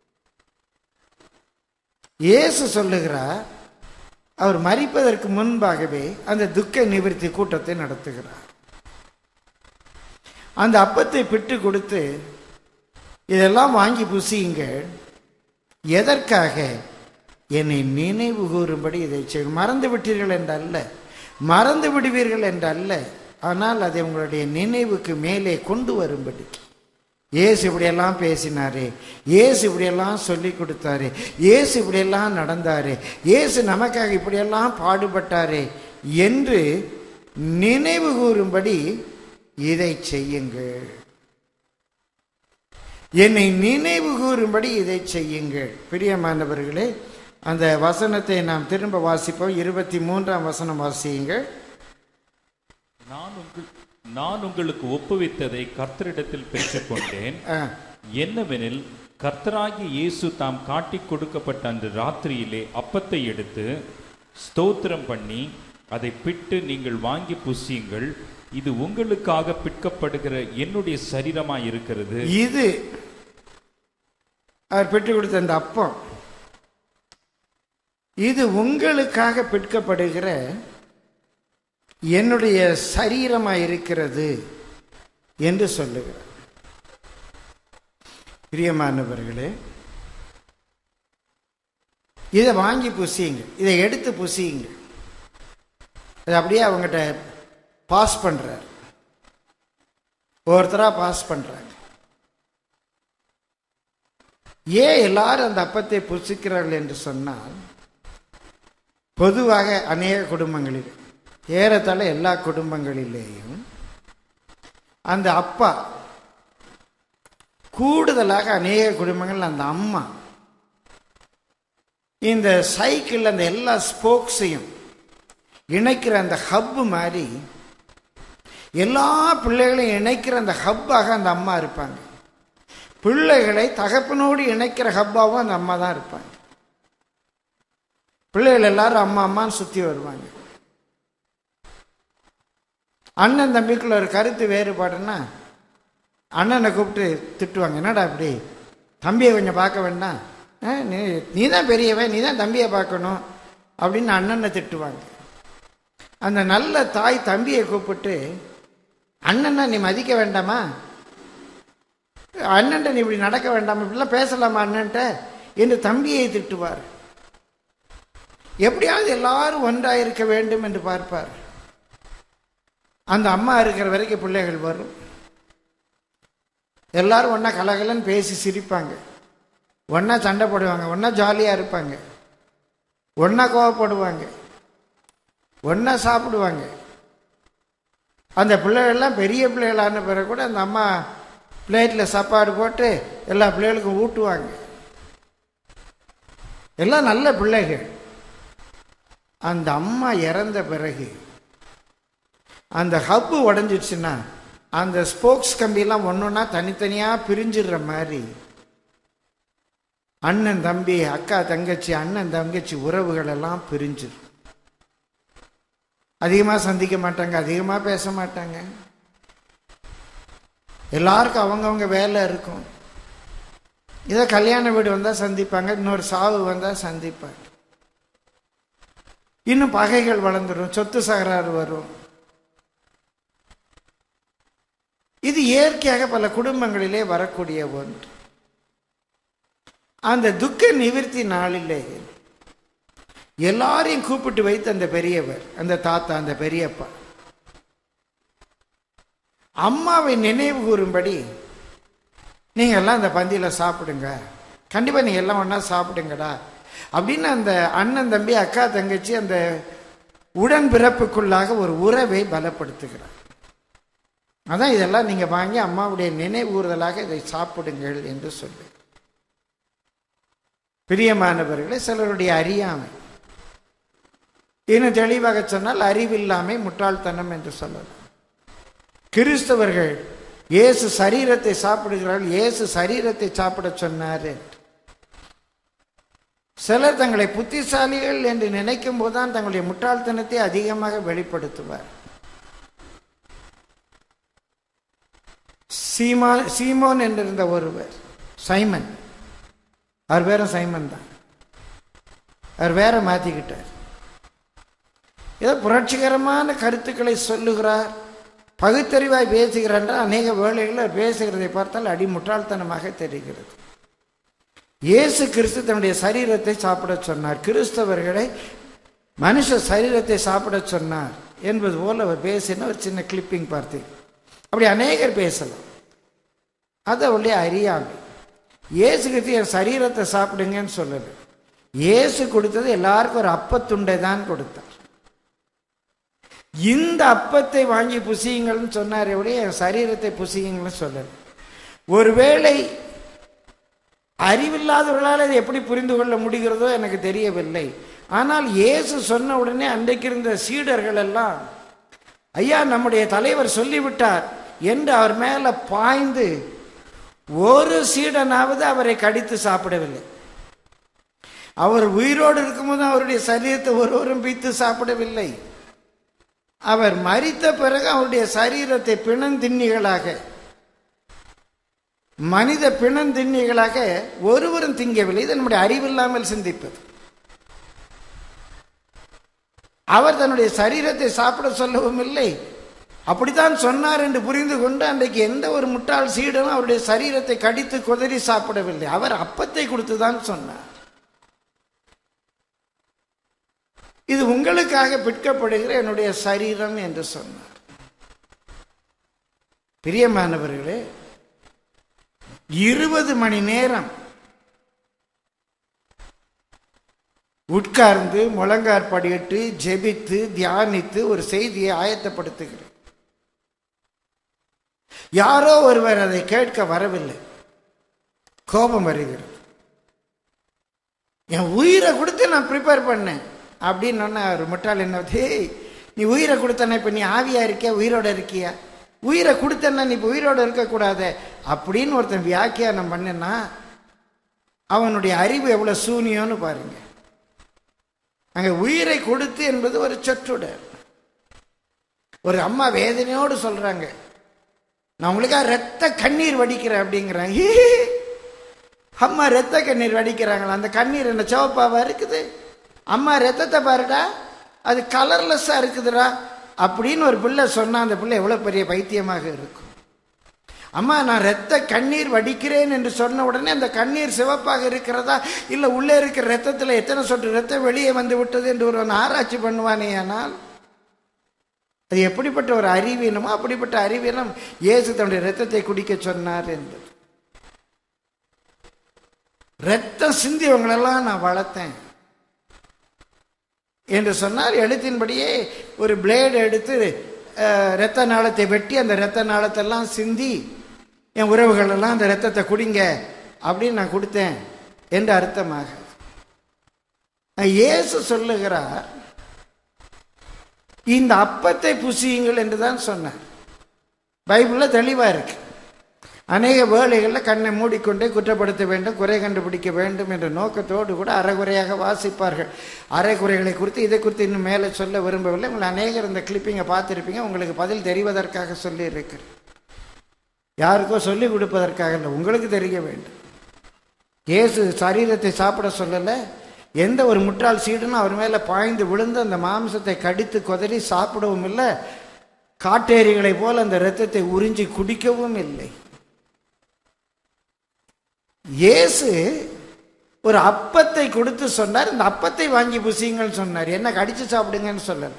[SPEAKER 2] இயேசு சொல்லுகிறார், அவர் மரிப்பதற்கு முன்பாகவே அந்த துக்க நிவர்த்தி கூட்டத்தை நடத்துகிறார். அந்த அப்பத்தை பிட்டு கொடுத்து, இதெல்லாம் வாங்கி புசியுங்கள். எதற்காக? என்னை நினைவு கூறும்படி இதை செய்யும். மறந்து விட்டீர்கள் என்றல்ல, மறந்து விடுவீர்கள் என்றல்ல, ஆனால் அதை உங்களுடைய நினைவுக்கு மேலே கொண்டு வரும்படி. இயேசு இப்படியெல்லாம் பேசினாரே, இயேசு இப்படியெல்லாம் சொல்லி கொடுத்தாரு, இயேசு இப்படியெல்லாம் நடந்தாரு, இயேசு நமக்காக இப்படியெல்லாம் பாடுபட்டாரே என்று நினைவு கூறும்படி இதை செய்யுங்கள். என்னை நினைவு கூறும்படி இதை செய்யுங்கள். பிரியமானவர்களே, அந்த வசனத்தை நாம் திரும்ப வாசிப்போம். இருபத்தி மூன்றாம் வசனம் வாசியுங்கள்.
[SPEAKER 3] நான் உங்கள் நான் உங்களுக்கு ஒப்புவித்ததை கர்த்தரிடத்தில் பெற்றுக்கொண்டேன். என்னவெனில், கர்த்தராகிய இயேசு தாம் காட்டிக் கொடுக்கப்பட்ட அன்று ராத்திரியிலே அப்பத்தை எடுத்து ஸ்தோத்திரம் பண்ணி அதை பிட்டு, நீங்கள் வாங்கி புசியுங்கள், இது உங்களுக்காக பிற்கப்படுகிற என்னுடைய சரீரமாய் இருக்கிறது.
[SPEAKER 2] இது அவர் பெற்றுக் கொடுத்த அந்த அப்பம், இது உங்களுக்காக பிற்கப்படுகிற என்னுடைய சரீரமாய் இருக்கிறது என்று சொல்லுகிறார். பிரியமானவர்களே, இதை வாங்கி புசியுங்க, இதை எடுத்து புசியுங்க. அது அப்படியே அவங்ககிட்ட பாஸ் பண்றார், ஒருத்தரா பாஸ் பண்றாங்க. ஏன் எல்லாரும் அந்த அப்பத்தை புசிக்கிறார்கள் என்று சொன்னால், பொதுவாக அநேக குடும்பங்களில், ஏறத்தாழ எல்லா குடும்பங்களிலேயும் அந்த அப்பா கூடுதலாக அநேக குடும்பங்கள் அந்த அம்மா இந்த சைக்கிள் அந்த எல்லா ஸ்போக்ஸையும் இணைக்கிற அந்த ஹப்பு மாதிரி எல்லா பிள்ளைகளையும் இணைக்கிற அந்த ஹப்பாக அந்த அம்மா இருப்பாங்க. பிள்ளைகளை தகப்பனோடு இணைக்கிற ஹப்பாவும் அந்த அம்மா தான் இருப்பாங்க. பிள்ளைகள் எல்லாரும் அம்மா அம்மான்னு சுற்றி வருவாங்க. அண்ணன் தம்பிக்குள்ள ஒரு கருத்து வேறுபாடுன்னா அண்ணனை கூப்பிட்டு திட்டுவாங்க, என்னடா அப்படி தம்பியை கொஞ்சம் பார்க்க வேண்டாம், நீ நீ தான் பெரியவன், நீ தான் தம்பியை பார்க்கணும் அப்படின்னு அண்ணனை திட்டுவாங்க. அந்த நல்ல தாய் தம்பியை கூப்பிட்டு, அண்ணன்னா நீ மதிக்க வேண்டாமா, அண்ணன்ட்ட நீ இப்படி நடக்க வேண்டாமா, இப்படிலாம் பேசலாமா அண்ணன்ட்ட என்று தம்பியை திட்டுவார். எப்படியாவது எல்லாரும் ஒன்றாயிருக்க வேண்டும் என்று பார்ப்பார். அந்த அம்மா இருக்கிற வரைக்கும் பிள்ளைகள் வரும், எல்லாரும் ஒன்றா கலகலன்னு பேசி சிரிப்பாங்க, ஒன்றா சண்டை போடுவாங்க, ஒன்றா ஜாலியாக இருப்பாங்க, ஒன்றா கோவப்படுவாங்க, ஒன்றா சாப்பிடுவாங்க. அந்த பிள்ளைகள்லாம் பெரிய பிள்ளைகளான பிறகு கூட அந்த அம்மா பிளேட்டில் சாப்பாடு போட்டு எல்லா பிள்ளைகளுக்கும் ஊட்டுவாங்க. எல்லாம் நல்ல பிள்ளைகள். அந்த அம்மா இறந்த பிறகு அந்த ஹப்பு உடஞ்சிடுச்சுன்னா அந்த ஸ்போக்ஸ் கம்பியெல்லாம் ஒன்றுன்னா தனித்தனியாக பிரிஞ்சிடுற மாதிரி அண்ணன் தம்பி, அக்கா தங்கச்சி, அண்ணன் தங்கச்சி உறவுகள் எல்லாம் பிரிஞ்சிடும். அதிகமாக சந்திக்க மாட்டாங்க, அதிகமாக பேச மாட்டாங்க. எல்லாருக்கும் அவங்கவுங்க வேலை இருக்கும். இதை கல்யாண வீடு வந்தால் சந்திப்பாங்க, இன்னொரு சாவு வந்தால் சந்திப்பாங்க. இன்னும் பகைகள் வளர்ந்துடும், சொத்து சகராறு வரும். இது இயற்கையாக பல குடும்பங்களிலே வரக்கூடிய ஒன்று. அந்த துக்க நிவர்த்தி நாளிலே எல்லாரையும் கூப்பிட்டு வைத்து அந்த பெரியவர், அந்த தாத்தா, அந்த பெரியப்பா அம்மாவை நினைவு கூறும்படி நீங்க எல்லாம் அந்த பந்தியில சாப்பிடுங்க, கண்டிப்பா நீங்க எல்லாம் ஒன்னா சாப்பிடுங்கடா அப்படின்னு அந்த அண்ணன் தம்பி, அக்கா தங்கச்சி அந்த உடன்பிறப்புக்குள்ளாக ஒரு உறவை பலப்படுத்துகிறார். அதான் இதெல்லாம் நீங்க வாங்கி அம்மாவுடைய நினைவூறுதலாக இதை சாப்பிடுங்கள் என்று சொல்லு. பிரியமானவர்களே, சிலருடைய அறியாமை, இன்னும் தெளிவாக சொன்னால் அறிவில்லாமை, முட்டாள்தனம் என்று சொல்லலாம். கிறிஸ்தவர்கள் இயேசு சரீரத்தை சாப்பிடுகிறார்கள், இயேசு சரீரத்தை சாப்பிட சொன்னார். சிலர் தங்களை புத்திசாலிகள் என்று நினைக்கும் போதுதான் தங்களுடைய முட்டாள்தனத்தை அதிகமாக வெளிப்படுத்துவார். சீமா சீமோன் என்றிருந்த ஒருவர், சைமன், அவர் பேரும் சைமன் தான், அவர் வேற மாத்திக்கிட்டார். ஏதோ புரட்சிகரமான கருத்துக்களை சொல்லுகிறார், பகுத்தறிவாய் பேசுகிறார் என்றால் அநேக வேளைகளில் பேசுகிறதை பார்த்தால் அடி முட்டாள்தனமாக தெரிகிறது. இயேசு கிறிஸ்து தன்னுடைய சரீரத்தை சாப்பிட சொன்னார், கிறிஸ்தவர்களை மனுஷ சரீரத்தை சாப்பிட சொன்னார் என்பது போல அவர் பேசின ஒரு சின்ன கிளிப்பிங் பார்த்து அப்படி அநேகர் பேசலாம். அது அவருடைய அறியாமை. இயேசு கிறிஸ்து என் சரீரத்தை சாப்பிடுங்கன்னு சொல்லல. இயேசு கொடுத்தது எல்லாருக்கும் ஒரு அப்பத்துண்டை தான் கொடுத்தார். இந்த அப்பத்தை வாங்கி புசியுங்கள்னு சொன்னார், எவ்வளோ என் சரீரத்தை புசியுங்கள்னு சொல்லல. ஒருவேளை அறிவில்லாதவர்களால் அதை எப்படி புரிந்து கொள்ள முடிகிறதோ எனக்கு தெரியவில்லை. ஆனால் இயேசு சொன்ன உடனே அன்றைக்கு இருந்த சீடர்கள் எல்லாம், ஐயா நம்முடைய தலைவர் சொல்லிவிட்டார் என்று அவர் மேல பாய்ந்து ஒரு சீடனாவது அவரை கடித்து சாப்பிடவில்லை. அவர் உயிரோடு இருக்கும்போது அவருடைய சரீரத்தை ஒருவரும் பிய்த்து சாப்பிடவில்லை. அவர் மரித்த பிறகு அவருடைய சரீரத்தை பிணந்தின்னிகளாக, மனித பிணந்தின்னிகளாக ஒருவரும் திங்கவில்லை. இது நம்முடைய அறிவில்லாமல் சிந்திப்பது. அவர் தன்னுடைய சரீரத்தை சாப்பிட சொல்லவும் இல்லை, அப்படித்தான் சொன்னார் என்று புரிந்து கொண்டு அன்றைக்கு எந்த ஒரு முட்டாள் சீடனும் அவருடைய சரீரத்தை கடித்து கொதறி சாப்பிடவில்லை. அவர் அப்பத்தை கொடுத்துதான் சொன்னார், இது உங்களுக்காக பிற்கப்படுகிற என்னுடைய சரீரம் என்று சொன்னார். பிரியமானவர்களே, இருபது மணி நேரம் உட்கார்ந்து முழங்கார் படியிட்டு ஜெபித்து தியானித்து ஒரு செய்தியை ஆயத்தப்படுத்துகிறேன். யாரோ ஒருவர் அதை கேட்க வரவில்லை, கோபம் வருகிறது. என் உயிரை கொடுத்து நான் ப்ரிப்பேர் பண்ணேன் அப்படின்னு சொன்ன ஒரு முட்டாள் என்ன, டேய் நீ உயிரை கொடுத்தனா இப்போ நீ ஆவியா இருக்கியா உயிரோட இருக்கியா? உயிரை கொடுத்தனா நீ இப்போ உயிரோட இருக்கக்கூடாது அப்படின்னு ஒருத்தன் வியாக்கியானம் பண்ணனா அவனுடைய அறிவு எவ்வளோ சூனியம்னு பாருங்க. அங்கே உயிரை கொடுத்து என்பது ஒரு சொற்றொடர். ஒரு அம்மா வேதனையோடு சொல்றாங்க, நான் உங்களுக்காக ரத்த கண்ணீர் வடிக்கிறேன் அப்படிங்கிறாங்க. அம்மா ரத்த கண்ணீர் வடிக்கிறாங்களா? அந்த கண்ணீர் என்ன சிவப்பாவா இருக்குது? அம்மா ரத்தத்தை பாருடா, அது கலர்லெஸ்ஸா இருக்குதுடா அப்படின்னு ஒரு பிள்ளை சொன்னா அந்த பிள்ளை எவ்வளவு பெரிய பைத்தியமாக இருக்கும். அம்மா நான் ரத்த கண்ணீர் வடிக்கிறேன் என்று சொன்ன உடனே அந்த கண்ணீர் சிவப்பாக இருக்கிறதா இல்லை உள்ளே இருக்கிற ரத்தத்தில் எத்தனை சொட்டு ரத்தம் வெளியே வந்து விட்டது என்று ஒருவன் ஆராய்ச்சி பண்ணுவானே. ஆனால் அது எப்படிப்பட்ட ஒரு அறிவீனமோ அப்படிப்பட்ட அறிவீனம் இயேசு தன்னுடைய ரத்தத்தை குடிக்க சொன்னார் என்பது. ரத்தம் சிந்தியவங்களெல்லாம் நான் வளர்த்தேன் என்று சொன்னார். எழுத்தின்படியே ஒரு பிளேடு எடுத்து இரத்த நாளத்தை வெட்டி அந்த இரத்த நாளத்தெல்லாம் சிந்தி என் உறவுகள் எல்லாம் அந்த இரத்தத்தை குடிங்க அப்படின்னு நான் கொடுத்தேன் என்று அர்த்தமாக இயேசு சொல்லுகிறார், இந்த அப்பத்தை புசியுங்கள் என்று தான் சொன்னார். பைபிள்ல தெளிவா இருக்கு. அநேக வேளைகளில் கண்ணை மூடிக்கொண்டே குற்றப்படுத்த வேண்டும், குறை கண்டுபிடிக்க வேண்டும் என்ற நோக்கத்தோடு கூட அரைகுறையாக வாசிப்பார்கள். அரைகுறைகளை குறித்து இதை குறித்து இன்னும் மேலே சொல்ல விரும்பவில்லை. உங்களை அநேகர் இந்த கிளிப்பிங்கை பார்த்துருப்பீங்க. உங்களுக்கு பதில் தெரிவதற்காக சொல்லி இருக்கிறேன், யாருக்கோ சொல்லிக் கொடுப்பதற்காக இல்லை, உங்களுக்கு தெரிய வேண்டும். இயேசு சரீரத்தை சாப்பிட சொல்லலை. எந்த ஒரு முட்டாள் சீடனும் அவர் மேலே பாய்ந்து விழுந்து அந்த மாம்சத்தை கடித்து கொதறி சாப்பிடவும் இல்லை, காட்டேரிகளை போல அந்த இரத்தத்தை உறிஞ்சி குடிக்கவும் இல்லை. இயேசு ஒரு அப்பத்தை கொடுத்து சொன்னார், இந்த அப்பத்தை வாங்கி புசியுங்கன்னு சொன்னார். என்ன கடிச்சு சாப்பிடுங்கன்னு சொல்லல.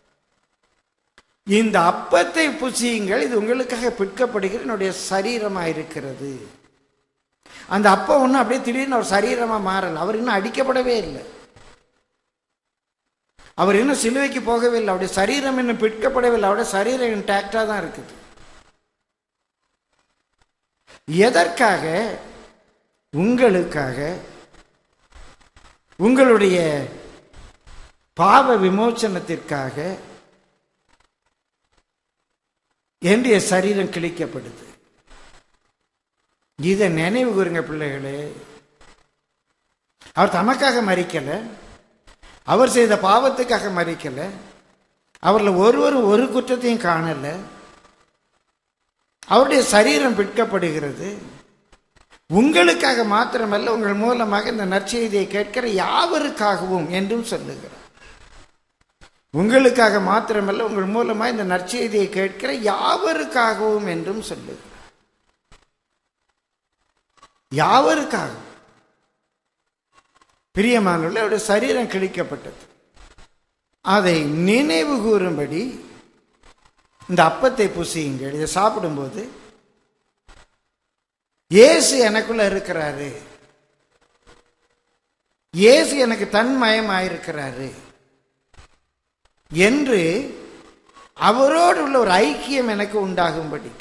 [SPEAKER 2] இந்த அப்பத்தை புசியுங்கள், இது உங்களுக்காக பிற்கப்படுகிற என்னுடைய சரீரமா இருக்கிறது. அந்த அப்பம் ஒன்றும் அப்படியே திடீர்னு ஒரு சரீரமா மாறல. அவர் இன்னும் அடிக்கப்படவே இல்லை, அவர் இன்னும் சிலுவைக்கு போகவே இல்லை, அவருடைய சரீரம் இன்னும் பிற்கப்படவில்லை, அவருடைய சரீரம் இன்டாக்டா தான் இருக்குது. எதற்காக? உங்களுக்காக, உங்களுடைய பாவ விமோசனத்திற்காக என்னுடைய சரீரம் கிழிக்கப்படுது. இதை நினைவு கூறுங்க பிள்ளைகளே. அவர் தமக்காக மரிக்கல, அவர் செய்த பாவத்துக்காக மரிக்கல, அவரில் ஒருவரும் ஒரு குற்றத்தையும் காணல. அவருடைய சரீரம் பிற்கப்படுகிறது. உங்களுக்காக மாத்திரமல்ல, உங்கள் மூலமாக இந்த நற்செய்தியை கேட்கிற யாவருக்காகவும் என்றும் சொல்லுகிறார். உங்களுக்காக மாத்திரமல்ல, உங்கள் மூலமாக இந்த நற்செய்தியை கேட்கிற யாவருக்காகவும் என்றும் சொல்லுகிறார். யாவருக்காகவும். பிரியமானவர்களே, அவருடைய சரீரம் கிழிக்கப்பட்டது. அதை நினைவு கூறும்படி இந்த அப்பத்தை புசியுங்கள். இதை சாப்பிடும்போது இயேசு எனக்குள்ள இருக்கிறாரு, இயேசு எனக்கு தன்மயமாயிருக்கிறாரு என்று அவரோடு உள்ள ஒரு ஐக்கியம் எனக்கு உண்டாகும்படி.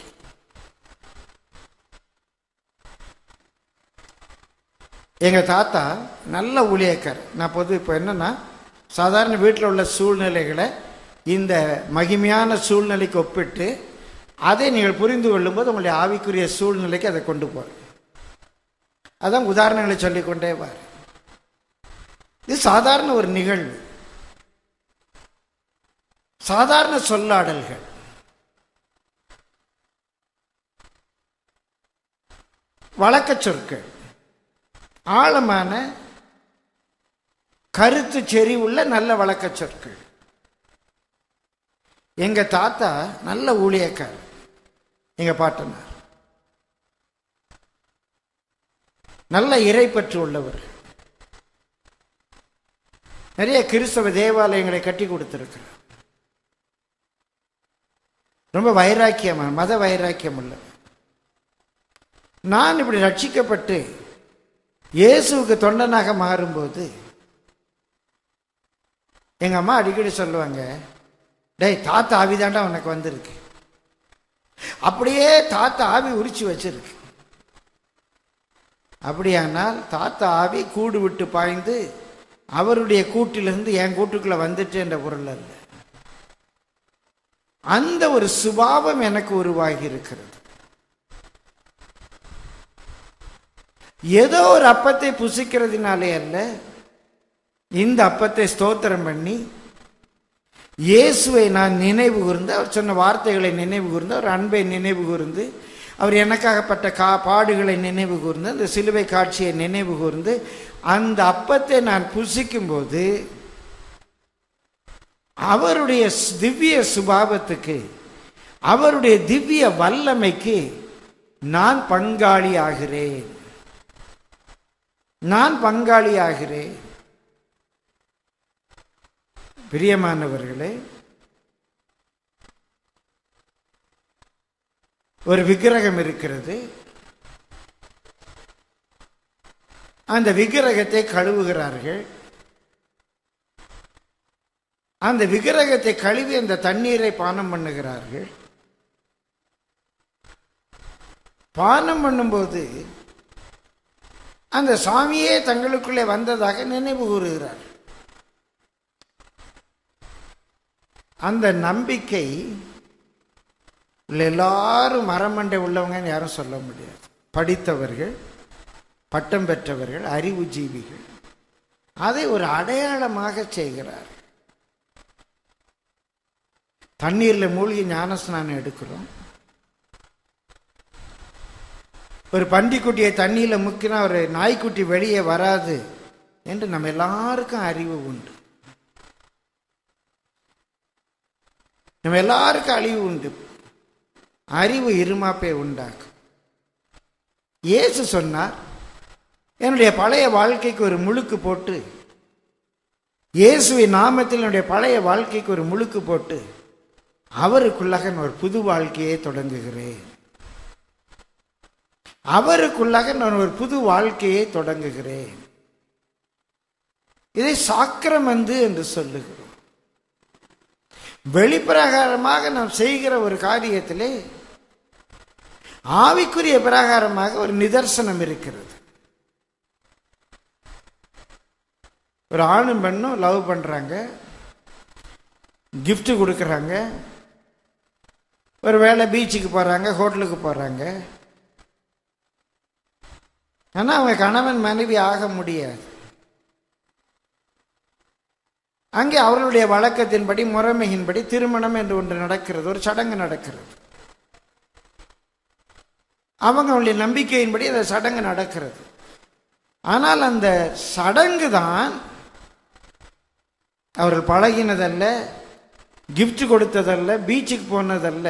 [SPEAKER 2] எங்க தாத்தா நல்ல ஊழியக்கார். நான் பொது இப்போ என்னன்னா, சாதாரண வீட்டில் உள்ள சூழ்நிலைகளை இந்த மகிமையான சூழ்நிலைக்கு ஒப்பிட்டு அதை நீங்கள் புரிந்து கொள்ளும்போது உங்களுடைய ஆவிக்குரிய சூழ்நிலைக்கு அதை கொண்டு போற. அதான் உதாரணங்களை சொல்லிக்கொண்டே வார். இது சாதாரண ஒரு நிகழ்வு, சாதாரண சொல்லாடல்கள். வழக்க சொற்கள், ஆழமான கருத்து செறிவுள்ள நல்ல வழக்க சொற்கள். எங்க தாத்தா நல்ல ஊழியக்கார், எங்க பாட்டனார் நல்ல இறைப்பற்று உள்ளவர். நிறைய கிறிஸ்தவ தேவாலயங்களை கட்டி கொடுத்திருக்கிறார். ரொம்ப வைராக்கியமான, மத வைராக்கியம் உள்ள. நான் இப்படி ரட்சிக்கப்பட்டு இயேசுவுக்கு தொண்டனாக மாறும்போது எங்க அம்மா அடிக்கடி சொல்லுவாங்க, டேய் தாத்தா ஆவிதாண்டா உனக்கு வந்திருக்கு. அப்படியே தாத்தா ஆவி உரிச்சு வச்சிருக்கு. அப்படியானால் தாத்தா ஆவி கூடு விட்டு பாய்ந்து அவருடைய கூட்டிலிருந்து என் கூட்டுக்குள்ள வந்துட்டு என்ற பொருள் அல்ல. அந்த ஒரு சுபாவம் எனக்கு உருவாகி இருக்கிறது. ஏதோ ஒரு அப்பத்தை புசிக்கிறதுனாலே அல்ல, இந்த அப்பத்தை ஸ்தோத்திரம் பண்ணி இயேசுவை நான் நினைவு கூர்ந்து, அவர் சொன்ன வார்த்தைகளை நினைவு கூர்ந்து, அவர் அன்பை நினைவு கூர்ந்து, அவர் எனக்காகப்பட்ட கா பாடுகளை நினைவு கூர்ந்து, அந்த சிலுவை காட்சியை நினைவு கூர்ந்து அந்த அப்பத்தை நான் புசிக்கும் போது அவருடைய திவ்ய சுபாவத்துக்கு, அவருடைய திவ்ய வல்லமைக்கு நான் பங்காளி ஆகிறேன். நான் பங்காளி ஆகிறேன். பிரியமானவர்களே, ஒரு விக்கிரகம் இருக்கிறது. அந்த விக்கிரகத்தை கழுவுகிறார்கள். அந்த விக்கிரகத்தை கழுவி அந்த தண்ணீரை பானம் பண்ணுகிறார்கள். பானம் பண்ணும்போது அந்த சாமியே தங்களுக்குள்ளே வந்ததாக நினைவு கூறுகிறார். அந்த நம்பிக்கை எல்லாரும் மரமண்டை உள்ளவங்கன்னு யாரும் சொல்ல முடியாது. படித்தவர்கள், பட்டம் பெற்றவர்கள், அறிவு ஜீவிகள் அதை ஒரு அடையாளமாக செய்கிறார். தண்ணீரில் மூழ்கி ஞானஸ்நானம் எடுக்கிறோம். ஒரு பன்றிக்குட்டியை தண்ணியில் முக்கினா ஒரு நாய்க்குட்டி வெளியே வராது என்று நம்ம எல்லாருக்கும் அறிவு உண்டு. நம்ம எல்லாருக்கும் அறிவு உண்டு. அறிவு இருமாப்பை உண்டாக்கும். இயேசு சொன்னார், என்னுடைய பழைய வாழ்க்கைக்கு ஒரு முழுக்கு போட்டு, இயேசுவின் நாமத்தில் என்னுடைய பழைய வாழ்க்கைக்கு ஒரு முழுக்கு போட்டு அவருக்குள்ளாக நான் ஒரு புது வாழ்க்கையை தொடங்குகிறேன். அவருக்குள்ளாக நான் ஒரு புது வாழ்க்கையை தொடங்குகிறேன். இதை சாக்கிரமந்து என்று சொல்லுகிறோம். வெளிப்பிரகாரமாக நாம் செய்கிற ஒரு காரியத்திலே ஆவிக்குரிய பிரகாரமாக ஒரு நிதர்சனம் இருக்கிறது. ஒரு ஆணும் பெண்ணும் லவ் பண்றாங்க, கிஃப்ட் கொடுக்கறாங்க, ஒரு வேளை பீச்சுக்கு போறாங்க, ஹோட்டலுக்கு போறாங்க. ஆனா அவங்க கணவன் மனைவி ஆக முடியாது. அங்கே அவர்களுடைய வழக்கத்தின்படி, முறைமையின்படி திருமணம் என்று ஒன்று நடக்கிறது, ஒரு சடங்கு நடக்கிறது. அவங்களுடைய நம்பிக்கையின்படி அந்த சடங்கு நடக்கிறது. ஆனால் அந்த சடங்கு தான் அவர்கள் பழகினதல்ல, கிஃப்ட் கொடுத்ததல்ல, பீச்சுக்கு போனதல்ல.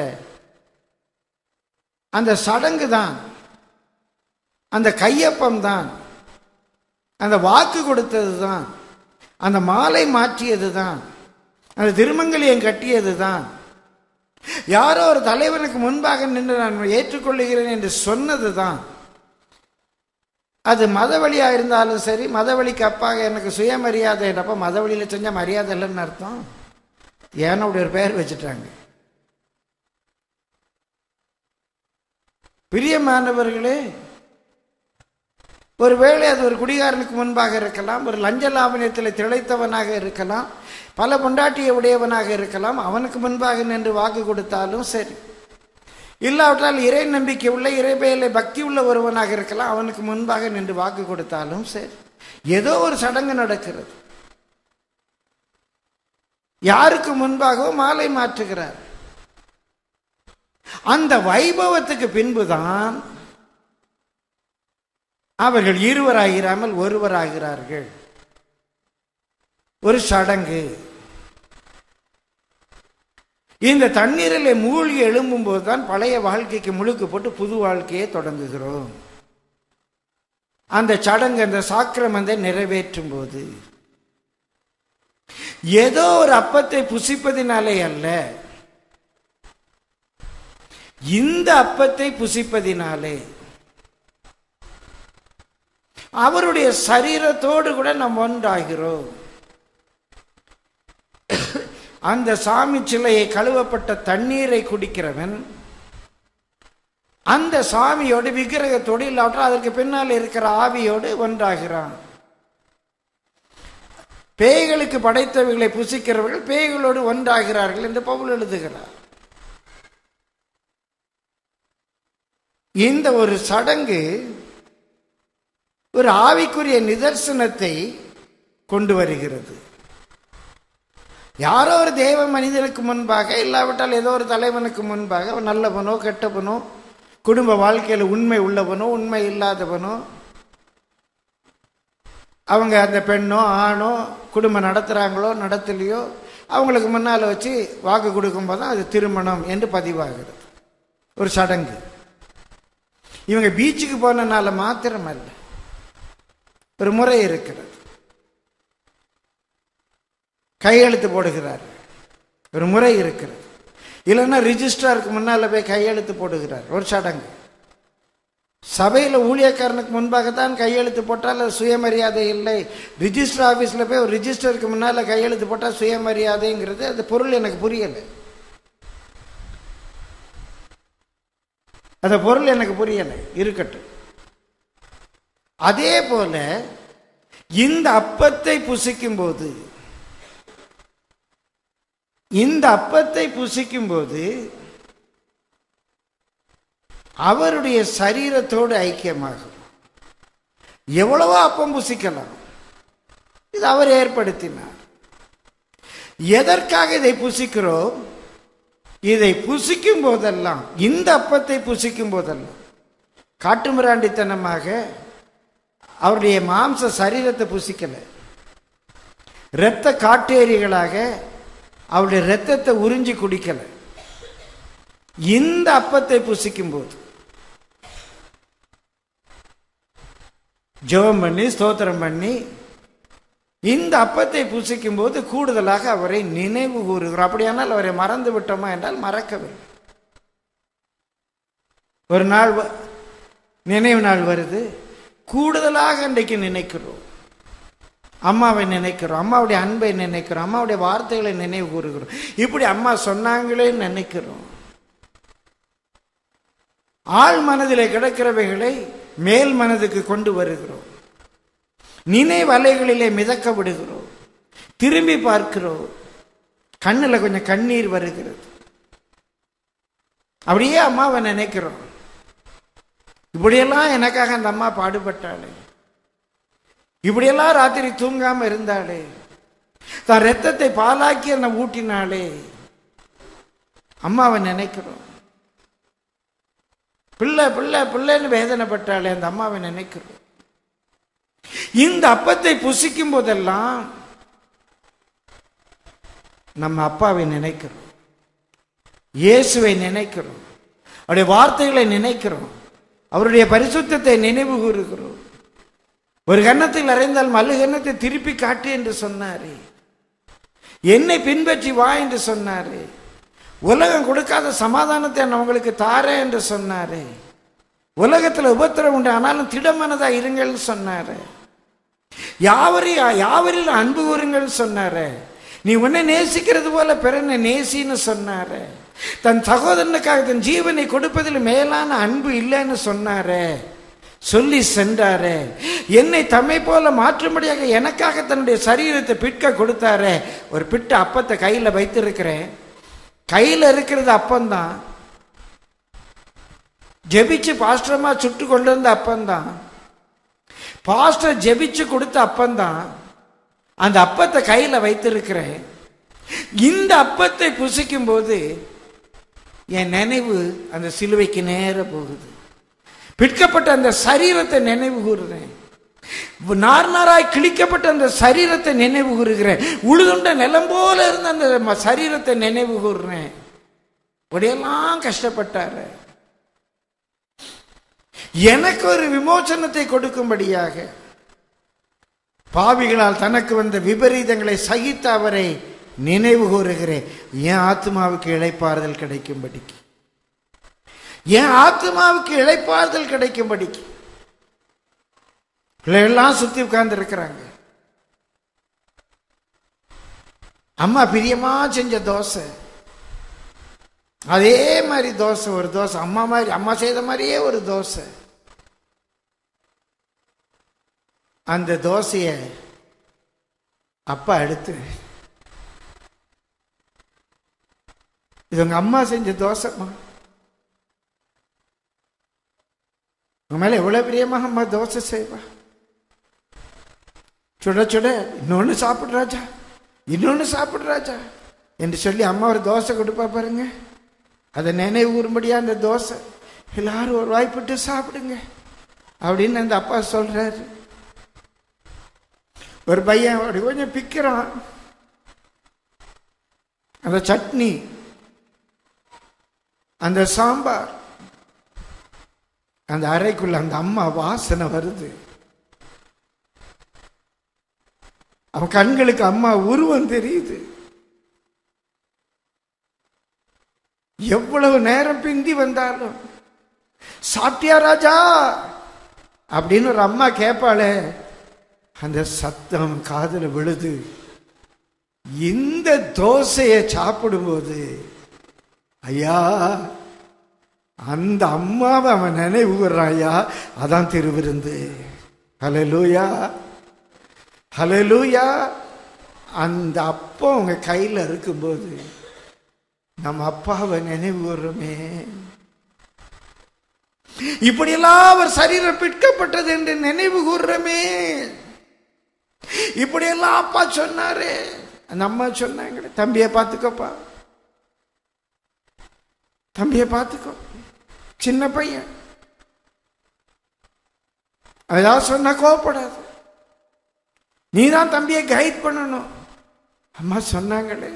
[SPEAKER 2] அந்த சடங்கு தான், அந்த கையொப்பம் தான், அந்த வாக்கு கொடுத்தது தான், அந்த மாலை மாற்றியது தான், அந்த திருமங்கலியம் கட்டியது தான், யாரோ ஒரு தலைவனுக்கு முன்பாக நின்று நான் ஏற்றுக்கொள்ளுகிறேன் என்று சொன்னது தான். அது மத வழியாக இருந்தாலும் சரி, மத வழிக்கு அப்பாக எனக்கு சுயமரியாதை என்றப்ப மத வழியில் செஞ்ச மரியாதை இல்லைன்னு அர்த்தம். ஏன்னா அப்படி ஒரு பெயர் வச்சுட்டாங்க. பிரியமானவர்களே, ஒருவேளை அது ஒரு குடிகாரனுக்கு முன்பாக இருக்கலாம், ஒரு லஞ்ச லாவணியத்தில் திளைத்தவனாக இருக்கலாம், பல பொண்டாட்டியை உடையவனாக இருக்கலாம். அவனுக்கு முன்பாக நின்று வாக்கு கொடுத்தாலும் சரி, இல்லாவிட்டால் இறை நம்பிக்கை உள்ள, இறைபெயரில் பக்தி உள்ள ஒருவனாக இருக்கலாம், அவனுக்கு முன்பாக நின்று வாக்கு கொடுத்தாலும் சரி, ஏதோ ஒரு சடங்கு நடக்கிறது. யாருக்கு முன்பாகவோ மாலை மாற்றுகிறார். அந்த வைபவத்துக்கு பின்புதான் அவர்கள் இருவராகிறாமல் ஒருவராகிறார்கள். ஒரு சடங்கு. இந்த தண்ணீரிலே மூழ்கி எழும்பும் போதுதான் பழைய வாழ்க்கைக்கு முழுக்கு போட்டு புது வாழ்க்கையை தொடங்குகிறோம். அந்த சடங்கு, அந்த சாக்கிரமத்தை நிறைவேற்றும் போது ஏதோ ஒரு அப்பத்தை புசிப்பதினாலே அல்ல, இந்த அப்பத்தை புசிப்பதினாலே அவருடைய சரீரத்தோடு கூட நாம் ஒன்றாகிறோம். அந்த சாமி சிலையை கழுவப்பட்ட தண்ணீரை குடிக்கிறவன் அந்த சாமியோடு விக்கிரகத்தோடு இல்லாவிட்டால் அதற்கு பின்னால் இருக்கிற ஆவியோடு ஒன்றாகிறான். பேய்களுக்கு படைத்தவைகளை புசிக்கிறவர்கள் பேய்களோடு ஒன்றாகிறார்கள் என்று பவுல் எழுதுகிறார். இந்த ஒரு சடங்கு ஒரு ஆவிக்குரிய நிதர்சனத்தை கொண்டு வருகிறது. யாரோ ஒரு தேவ மனிதனுக்கு முன்பாக, இல்லாவிட்டால் ஏதோ ஒரு தலைவனுக்கு முன்பாக, அவன் நல்லவனோ கெட்டவனோ, குடும்ப வாழ்க்கையில் உண்மை உள்ளவனோ உண்மை இல்லாதவனோ, அவங்க அந்த பெண்ணோ ஆணோ குடும்பம் நடத்துகிறாங்களோ நடத்தலையோ, அவங்களுக்கு முன்னால் வச்சு வாக்கு கொடுக்கும்போது தான் அது திருமணம் என்று பதிவாகிறது. ஒரு சடங்கு. இவங்க பீச்சுக்கு போனனால மாத்திரமல்ல, ஒரு முறை இருக்கிறது. கையெழுத்து போடுகிறார், ஒரு முறை இருக்கிறது. இல்லைன்னா ரிஜிஸ்ட்ராருக்கு முன்னால் போய் கையெழுத்து போடுகிறார், ஒரு சடங்கு. சபையில் ஊழியக்காரனுக்கு முன்பாகத்தான் கையெழுத்து போட்டால் அது சுயமரியாதை இல்லை. ரிஜிஸ்டர் ஆஃபீஸில் போய் ஒரு ரிஜிஸ்டருக்கு முன்னால் கையெழுத்து போட்டால் சுயமரியாதைங்கிறது அது பொருள் எனக்கு புரியலை. அந்த பொருள் எனக்கு புரியலை, இருக்கட்டும். அதே போல இந்த அப்பத்தை புசிக்கும் போது இந்த அப்பத்தை புசிக்கும் போது அவருடைய சரீரத்தோடு ஐக்கியமாகும். எவ்வளவோ அப்பம் புசிக்கலாம், இது அவர் ஏற்படுத்தினார். எதற்காக இதை புசிக்கிறோம்? இதை புசிக்கும் போதெல்லாம், இந்த அப்பத்தை புசிக்கும் போதெல்லாம் காட்டுமிராண்டித்தனமாக அவருடைய மாம்ச சரீரத்தை புசிக்கல, இரத்த காட்டேரிகளாக அவருடைய இரத்தத்தை உறிஞ்சி குடிக்கல. இந்த அப்பத்தை புசிக்கும் போது ஜெபம் பண்ணி ஸ்தோத்திரம் பண்ணி இந்த அப்பத்தை புசிக்கும் போது கூடுதலாக அவரை நினைவு கூறுகிறோம். அப்படியானால் அவரை மறந்து விட்டோமா என்றால் மறக்கவில்லை. ஒரு நாள் நினைவு நாள் வருது, கூடுதலாக அன்றைக்கு நினைக்கிறோம். அம்மாவை நினைக்கிறோம், அம்மாவுடைய அன்பை நினைக்கிறோம், அம்மாவுடைய வார்த்தைகளை நினைவு கூறுகிறோம். இப்படி அம்மா சொன்னாங்களே நினைக்கிறோம். ஆழ் மனதிலே கிடக்கிறவைகளை மேல் மனதுக்கு கொண்டு வருகிறோம். நினைவலைகளிலே மிதக்க விடுகிறோம், திரும்பி பார்க்கிறோம், கண்ணில் கொஞ்சம் கண்ணீர் வருகிறது. அப்படியே அம்மாவை நினைக்கிறோம். இப்படியெல்லாம் எனக்காக அந்த அம்மா பாடுபட்டாளே, இப்படியெல்லாம் ராத்திரி தூங்காம இருந்தாளே, தான் ரத்தத்தை பாலாக்கி என்னை ஊட்டினாளே, அம்மாவை நினைக்கிறோம். பிள்ளை பிள்ளை பிள்ளைன்னு வேதனைப்பட்டாளே, அந்த அம்மாவை நினைக்கிறோம். இந்த அப்பத்தை புசிக்கும் போதெல்லாம் நம்ம அப்பாவை நினைக்கிறோம், இயேசுவை நினைக்கிறோம், அவருடைய வார்த்தைகளை நினைக்கிறோம், அவருடைய பரிசுத்தத்தை நினைவு கூறுகிறோம். ஒரு கன்னத்தில் அறைந்தால் மல்லு கன்னத்தை திருப்பி காட்டு என்று சொன்னாரே, என்னை பின்பற்றி வா என்று சொன்னாரே, உலகம் கொடுக்காத சமாதானத்தை நான் உங்களுக்கு தாரேன் என்று சொன்னாரே, உலகத்தில் உபத்திரம் உண்டு ஆனாலும் திடமனதா இருங்கள் சொன்னாரு, யாவரி யாவரில் அன்பு கூறுங்கள் சொன்னாரு, நீ உன்னை நேசிக்கிறது போல பிறனை நேசின்னு சொன்னாரு, தன் சகோதரனுக்காக தன் ஜீவனை கொடுப்பதில் மேலான அன்பு இல்லைன்னு சொன்னாரு, சொல்லி சென்றாரு. என்னை தம்மை போல மாற்றும்படியாக எனக்காக தன்னுடைய சரீரத்தை பிட்க கொடுத்தாரு. ஒரு பிட்ட அப்பத்தை கையில் வைத்திருக்கிறேன், கையில் இருக்கிறது அப்பந்தான், ஜெபிச்சு பாஸ்டரமா சுட்டு கொண்டு வந்த அப்பந்தான், பாஸ்டர் ஜெபிச்சு கொடுத்த அப்பந்தான். அந்த அப்பத்தை கையில் வைத்திருக்கிறேன். இந்த அப்பத்தை புசிக்கும் போது என் நினைவு அந்த சிலுவைக்கு நேர போகுது. பிற்கப்பட்ட அந்த சரீரத்தை நினைவு கூறுறேன், நார் நாராய் கிழிக்கப்பட்ட அந்த சரீரத்தை நினைவு கூறுகிறேன், உழுதுண்ட நிலம் போல இருந்த அந்த சரீரத்தை நினைவு கூறுறேன். அப்படியெல்லாம் கஷ்டப்பட்டாரு எனக்கு ஒரு விமோசனத்தை கொடுக்கும்படியாக. பாவிகளால் தனக்கு வந்த விபரீதங்களை சகித்த அவரை நினைவு கூறுகிறேன், என் ஆத்மாவுக்கு இளைப்பாறுதல் கிடைக்கும்படிக்கு, என் ஆத்மாவுக்கு இளைப்பாறுதல் கிடைக்கும்படிக்கு. பிள்ளைகள்லாம் சுத்தி உட்கார்ந்து இருக்கிறாங்க. அம்மா பிரியமா செஞ்ச தோசை, அதே மாதிரி தோசை, ஒரு தோசை அம்மா மாதிரி, அம்மா செய்த மாதிரியே ஒரு தோசை. அந்த தோசைய அப்பா எடுத்து, இது உங்க அம்மா செஞ்ச தோசைம்மா, உங்க மேல எவ்வளவு பிரியமாக அம்மா தோசை செய்வா, சுட சுட இன்னொன்னு சாப்பிடு ராஜா, இன்னொன்னு சாப்பிடு ராஜா என்று சொல்லி அம்மா ஒரு தோசை கொடுப்பா பாருங்க. அதை நினைவு கூறும்படியா அந்த தோசை எல்லாரும் ஒரு வாய்ப்பிட்டு சாப்பிடுங்க அப்படின்னு அந்த அப்பா சொல்றாரு. ஒரு பையன் அப்படி கொஞ்சம் பிக்கிறான். அந்த சட்னி, அந்த சாம்பார், அந்த அறைக்குள்ள அந்த அம்மா வாசனை வருது. அவன் கண்களுக்கு அம்மா உருவம் தெரியுது. எவ்வளவு நேரம் பிந்தி வந்தாலும் சாப்பிட்டியா ராஜா அப்படின்னு ஒரு அம்மா கேட்பாளே, அந்த சத்தம் காதுல விழுது. இந்த தோசையை சாப்பிடும்போது ஐயா அந்த அம்மாவை அவன் நினைவுறாயா, அதான் திருவிருந்து. ஹல்லேலூயா, ஹல்லேலூயா. அந்த அப்பா உங்க கையில இருக்கும்போது நம்ம அப்பாவை நினைவுறோமே. இப்படியெல்லாம் அவர் சரீரம் பிற்கப்பட்டது என்று நினைவு கூறுறமே. இப்படியெல்லாம் அப்பா சொன்னாரு. அந்த அம்மா சொன்னாங்க, தம்பியை பார்த்துக்கப்பா, தம்பியை பார்த்துக்கோ, சின்ன பையன், ஏதாவது சொன்னா கோவப்படாது, நீதான் தம்பியை கைட் பண்ணணும். அம்மா சொன்னாங்களே.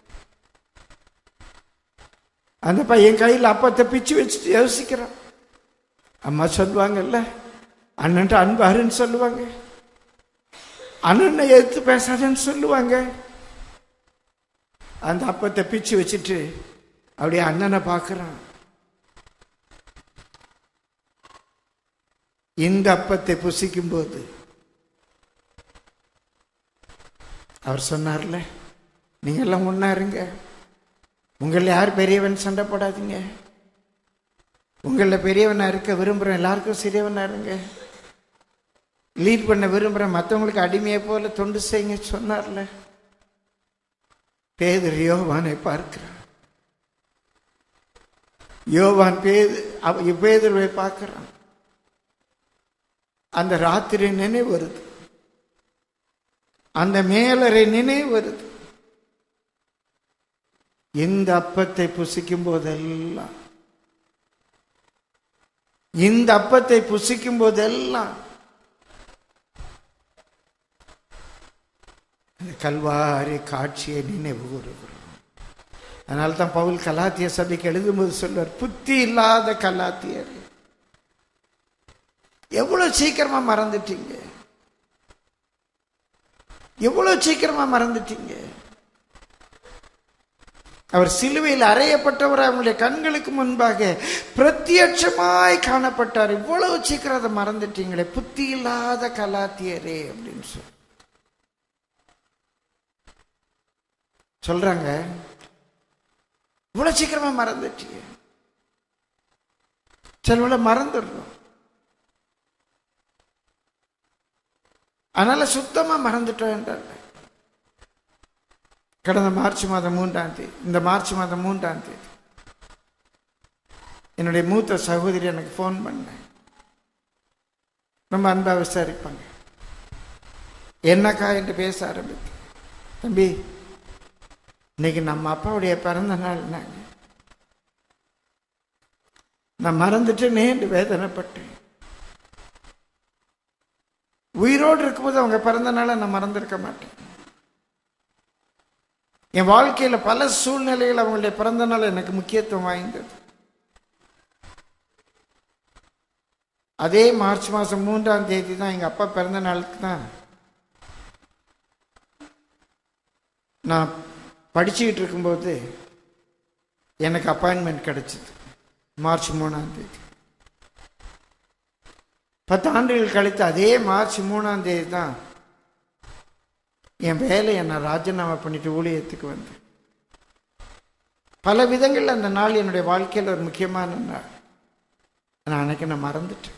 [SPEAKER 2] அந்த பையன் கையில் அப்பத்தை பிச்சு வச்சுட்டு யோசிக்கிறான். அம்மா சொல்லுவாங்கல்ல, அண்ணன்ட்ட அன்பாருன்னு சொல்லுவாங்க, அண்ணனை எடுத்து பேசாதன்னு சொல்லுவாங்க. அந்த அப்பத்தை பிச்சு வச்சுட்டு அப்படியே அண்ணனை பார்க்கிறான். இந்த அப்பத்தை புசிக்கும் போது அவர் சொன்னார்ல, நீங்க எல்லாம் ஒன்னா இருங்க, உங்கள யார் பெரியவன் சண்டை போடாதீங்க, உங்கள பெரியவனா இருக்க விரும்புறேன், எல்லாருக்கும் சிறியவனா இருங்க, லீட் பண்ண விரும்புறேன், மற்றவங்களுக்கு அடிமையை போல தொண்டு செய்யுங்க சொன்னார்ல. பேதுரு யோவானை பார்க்கிறான். யோவான் பேது பேதுருவை பார்க்கிறான். அந்த ராத்திரி நினைவு வருது, அந்த மேலறை நினைவு வருது. இந்த அப்பத்தை புசிக்கும் போதெல்லாம், இந்த அப்பத்தை புசிக்கும் போதெல்லாம் அந்த கல்வாரி காட்சியை நினைவு கூறுகிறோம். அதனால தான் பவுல் கலாத்திய சபைக்கு எழுதும்போது சொல்வார், புத்தி இல்லாத கலாத்தியர், எவ்வளவு சீக்கிரமா மறந்துட்டீங்க, எவ்வளவு சீக்கிரமா மறந்துட்டீங்க. அவர் சிலுவையில் அறையப்பட்டவர் அவங்களுடைய கண்களுக்கு முன்பாக பிரத்யட்சமாய் காணப்பட்டார். இவ்வளவு சீக்கிரம் அதை மறந்துட்டீங்களே, புத்தி இல்லாத கலாத்தியரே அப்படின்னு சொல்லி சொல்றாங்க. இவ்வளவு சீக்கிரமா மறந்துட்டீங்க. சில மறந்துடுறோம், அதனால சுத்தமா மறந்துட்டோம் என்றால். கடந்த மார்ச் மாதம் மூன்றாம் தேதி இந்த மார்ச் மாதம் மூன்றாம் தேதி என்னுடைய மூத்த சகோதரி எனக்கு ஃபோன் பண்ண, ரொம்ப அன்பா விசாரிப்பாங்க. என்னக்கா என்று பேச ஆரம்பித்து, தம்பி இன்னைக்கு நம்ம அப்பாவுடைய பிறந்த நாள், நான் மறந்துட்டேனே என்று வேதனைப்பட்டேன். உயிரோடு இருக்கும்போது அவங்க பிறந்த நாளை நான் மறந்திருக்க மாட்டேன். என் வாழ்க்கையில பல சூழ்நிலைகள் அவங்களுடைய பிறந்த நாள் எனக்கு முக்கியத்துவம் வாய்ந்தது. அதே மார்ச் மாசம் மூன்றாம் தேதி தான் எங்க அப்பா பிறந்த நாளுக்கு தான் நான் படிச்சுக்கிட்டு இருக்கும்போது எனக்கு அப்பாயின்மெண்ட் கிடைச்சது. மார்ச் மூணாம் தேதி பத்து ஆண்டுகள் கழித்து அதே மார்ச் மூணாம் தேதி தான் என் வேலையை நான் ராஜினாமா பண்ணிட்டு ஊழியத்துக்கு வந்தேன். பல விதங்கள் அந்த நாள் என்னுடைய வாழ்க்கையில் ஒரு முக்கியமான நாள். நான் அன்னைக்கு நான் மறந்துட்டேன்.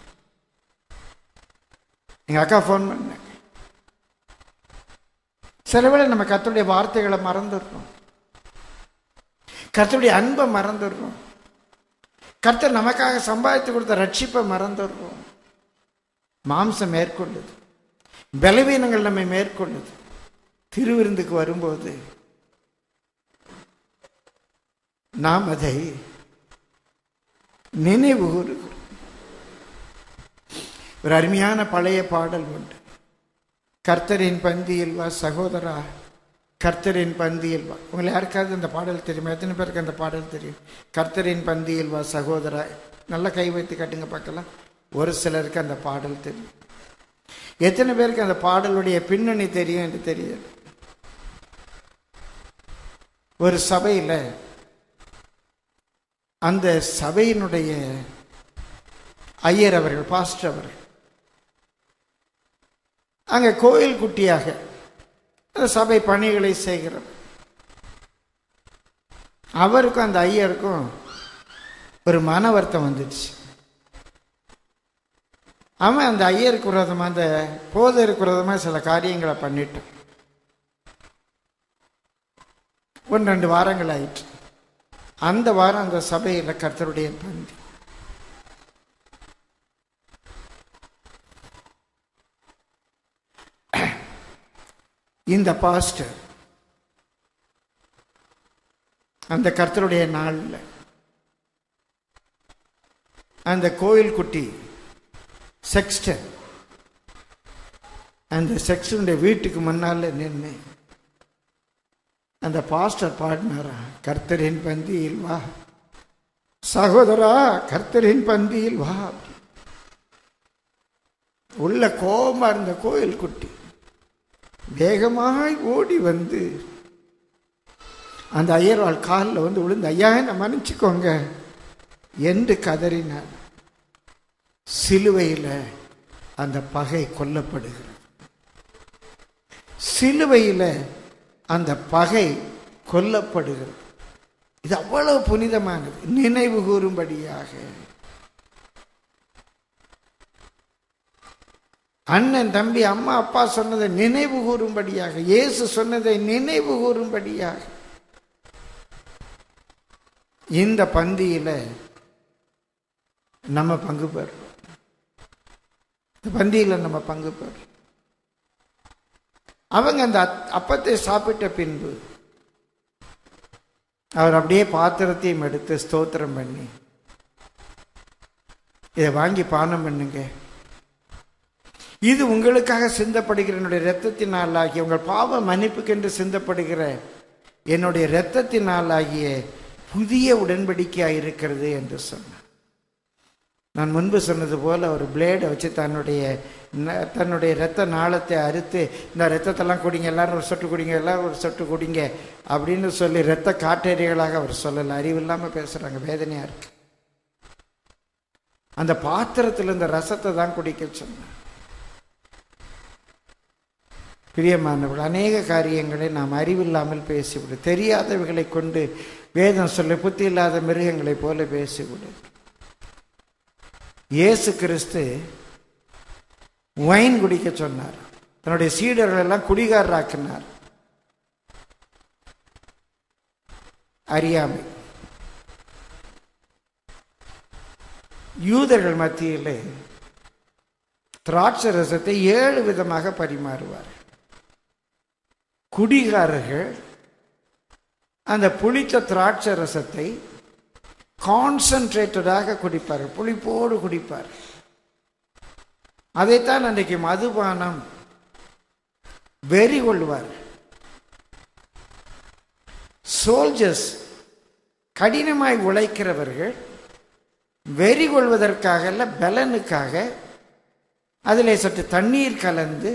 [SPEAKER 2] எங்கள் அக்கா ஃபோன் பண்ணேன். சில வேளை நம்ம கர்த்தருடைய வார்த்தைகளை மறந்துடுறோம், கர்த்தருடைய அன்பை மறந்துடுறோம், கர்த்தர் நமக்காக சம்பாதித்து கொடுத்த ரட்சிப்பை மறந்துடுறோம். மாம்சம் மேற்கொள்ளுது, பலவீனங்கள் நம்மை மேற்கொள்ளுது. திருவிருந்துக்கு வரும்போது நாம் அதை நினைவு கூறுகிறோம். ஒரு அருமையான பழைய பாடல் உண்டு. கர்த்தரின் பந்தியில் வா சகோதரா, கர்த்தரின் பந்தியில் வா. உங்களை யாருக்காவது அந்த பாடல் தெரியுமா? எத்தனை பேருக்கு அந்த பாடல் தெரியும்? கர்த்தரின் பந்தியில் வா சகோதரா. நல்லா கை வைத்து கட்டுங்க பார்க்கலாம். ஒரு சிலருக்கு அந்த பாடல் தெரியும். எத்தனை பேருக்கு அந்த பாடலுடைய பின்னணி தெரியும் என்று தெரியாது. ஒரு சபையில் அந்த சபையினுடைய ஐயர் அவர்கள், பாஸ்டர் அவர்கள், அங்கே கோயில் குட்டியாக அந்த சபை பணிகளை செய்கிறார். அவருக்கும் அந்த ஐயருக்கும் ஒரு மன வருத்தம் வந்துடுச்சு. அவன் அந்த ஐயருக்கு விரோதமாக, அந்த போதருக்கு விரோதமாக சில காரியங்களை பண்ணிட்டான். ஒன்று ரெண்டு வாரங்கள் ஆயிற்று. அந்த வாரம் அந்த சபையில் கர்த்தருடைய பந்தி. இந்த பாஸ்டர் அந்த கர்த்தருடைய நாளில் அந்த கோயில் குட்டி செக்ஸ்டன் அந்த செக்ஸ்டனுடைய வீட்டுக்கு முன்னால் நின்று அந்த பாஸ்டர் பாடினாரா, கர்த்தரின் பந்தியில் வா சகோதரா, கர்த்தரின் பந்தியில் வா. உள்ள கோபமா இருந்த கோயில் குட்டி வேகமாய் ஓடி வந்து அந்த ஐயர்வாள் காலில் வந்து விழுந்து, ஐயா என்ன மன்னிச்சுக்கோங்க என்று கதறினார். சிலுவையில் அந்த பகை கொல்லப்படுகிறது. சிலுவையில் அந்த பகை கொல்லப்படுகிறது. இது அவ்வளவு புனிதமானது. நினைவு கூறும்படியாக அண்ணன் தம்பி அம்மா அப்பா சொன்னதை நினைவு கூறும்படியாக, இயேசு சொன்னதை நினைவு கூறும்படியாக இந்த பந்தியில நம்ம பங்கு பெறுறோம். இந்த பந்தியில நம்ம பங்கு பெறுறோம். அவங்க அந்த அப்பத்தை சாப்பிட்ட பின்பு அவர் அப்படியே பாத்திரத்தையும் எடுத்து ஸ்தோத்திரம் பண்ணி, இதை வாங்கி பானம் பண்ணுங்க, இது உங்களுக்காக சிந்தப்படுகிற என்னுடைய இரத்தத்தினாலாகிய, உங்கள் பாவ மன்னிப்புக்கென்று சிந்தப்படுகிற என்னுடைய இரத்தத்தினாலாகிய புதிய உடன்படிக்கையாக இருக்கிறது என்று சொன்னார். நான் முன்பு சொன்னது போல ஒரு பிளேடை வச்சு தன்னுடைய தன்னுடைய இரத்த நாளத்தை அறுத்து, இந்த இரத்தத்தெல்லாம் குடிங்க, எல்லாரும் ஒரு சொட்டு குடிங்க, எல்லாரும் ஒரு சொட்டு குடிங்க அப்படின்னு சொல்லி இரத்த காட்டேரிகளாக அவர் சொல்லலை. அறிவில்லாமல் பேசுகிறாங்க, வேதனையாக இருக்கு. அந்த பாத்திரத்தில் இந்த ரசத்தை தான் குடிக்க சொன்னார். பிரியமானவர்கள், அநேக காரியங்களை நாம் அறிவில்லாமல் பேசிவிடு, தெரியாதவைகளை கொண்டு வேதம் சொல்ல புத்தி இல்லாத மிருகங்களை போல பேசிவிடு. இயேசு கிறிஸ்து வைன் குடிக்க சொன்னார். தன்னுடைய சீடர்கள் எல்லாம் குடிகாரராக்கினார். அறியாமை. யூதர்கள் மத்தியிலே திராட்சை ரசத்தை ஏழு விதமாக பரிமாறுவார். குடிகாரர்கள் அந்த புளித்த திராட்சை ரசத்தை கான்சன்ட்ரேட்டடாக குடிப்பார்கள், புளிப்போடு குடிப்பார். அதைத்தான் அன்றைக்கு மதுபானம் வெறி கொள்வார். சோல்ஜர்ஸ், கடினமாய் உழைக்கிறவர்கள் வெறி கொள்வதற்காக அல்ல, பலனுக்காக அதிலே சற்று தண்ணீர் கலந்து,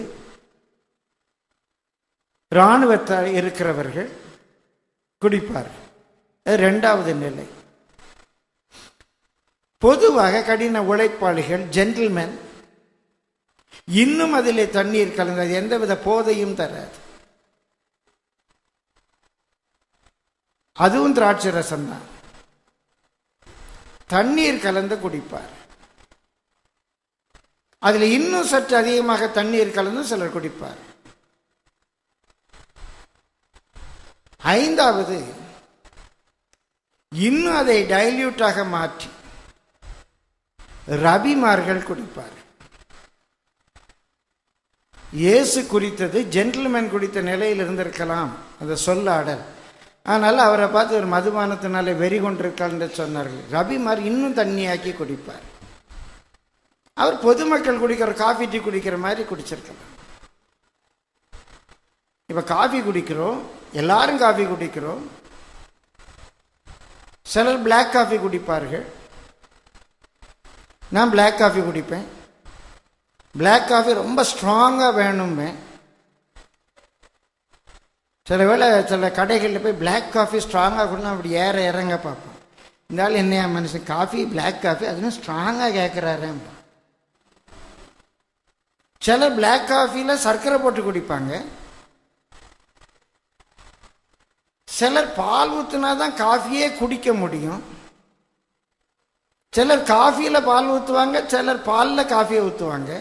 [SPEAKER 2] இராணுவத்தால் இருக்கிறவர்கள் குடிப்பார். இரண்டாவது நிலை. பொதுவாக கடின உழைப்பாளிகள், ஜென்டில்மேன், இன்னும் அதிலே தண்ணீர் கலந்தது, எந்தவித போதையும் தராது. அதுவும் திராட்சை ரசம் தான். தண்ணீர் கலந்து குடிப்பார். அதுல இன்னும் சற்று அதிகமாக தண்ணீர் கலந்து சிலர் குடிப்பார். ஐந்தாவது, இன்னும் அதை டைல்யூட்டாக மாற்றி ரபிமார்கள் குடிப்பார். இயேசு குறித்தது ஜென்டில்மேன் குடித்த நிலையில் இருந்திருக்கலாம் அந்த சொல்லாடல். ஆனால் அவரை பார்த்து ஒரு மதுபானத்தினாலே வெறி கொண்டிருக்காள் என்று சொன்னார்கள். ரபிமார் இன்னும் தண்ணியாக்கி குடிப்பார். அவர் பொதுமக்கள் குடிக்கிற காஃபி டீ குடிக்கிற மாதிரி குடிச்சிருக்கலாம். இப்ப காஃபி குடிக்கிறோம், எல்லாரும் காஃபி குடிக்கிறோம். சிலர் பிளாக் காஃபி குடிப்பார்கள். நான் பிளாக் காஃபி குடிப்பேன். பிளாக் காஃபி ரொம்ப ஸ்ட்ராங்காக வேணுமே. சில வேளை சில கடைகளில் போய் பிளாக் காஃபி ஸ்ட்ராங்காக கொடுனா அப்படி ஏற இறங்க பார்ப்போம். இருந்தாலும் என்னையா மனுஷன் காஃபி பிளாக் காஃபி அதுவும் ஸ்ட்ராங்காக கேட்குறாருப்பா. சிலர் பிளாக் காஃபியில் சர்க்கரை போட்டு குடிப்பாங்க. சிலர் பால் ஊற்றினா தான் காஃபியே குடிக்க முடியும். சிலர் காஃபியில் பால் ஊற்றுவாங்க, சிலர் பாலில் காஃபியை ஊற்றுவாங்க.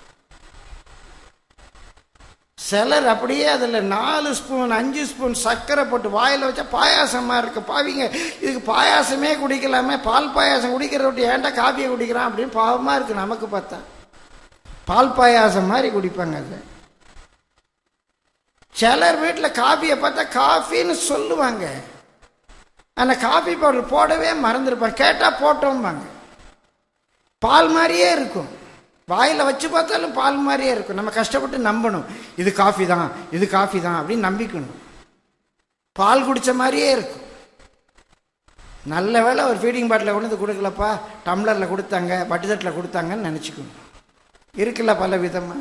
[SPEAKER 2] சிலர் அப்படியே அதில் நாலு ஸ்பூன் அஞ்சு ஸ்பூன் சர்க்கரை போட்டு வாயில் வச்சா பாயாசமாக இருக்கு. பாவிங்க, இதுக்கு பாயாசமே குடிக்கலாமே, பால் பாயாசம் குடிக்கிற விட்டு ஏன்டா காஃபியை குடிக்கிறான் அப்படின்னு பாவமாக இருக்கு நமக்கு பார்த்தா. பால் பாயாசம் மாதிரி குடிப்பாங்க அது. சிலர் வீட்டில் காஃபியை பார்த்தா காஃபின்னு சொல்லுவாங்க, ஆனால் காஃபி பவுடர் போடவே மறந்துருப்பாங்க. கேட்டால் போட்டோம்பாங்க. பால் மாதிரியே இருக்கும், வாயில் வச்சு பார்த்தாலும் பால் மாதிரியே இருக்கும். நம்ம கஷ்டப்பட்டு நம்பணும், இது காஃபி தான் இது காஃபி தான் அப்படின்னு நம்பிக்கணும். பால் குடித்த மாதிரியே இருக்கும். நல்ல வேளை ஒரு ஃபீடிங் பாட்டில் கொண்டு வந்து கொடுக்கலப்பா, டம்ளரில் கொடுத்தாங்க, பட்டு தட்டில் கொடுத்தாங்கன்னு நினச்சிக்கணும். இருக்குல்ல பல விதமாக.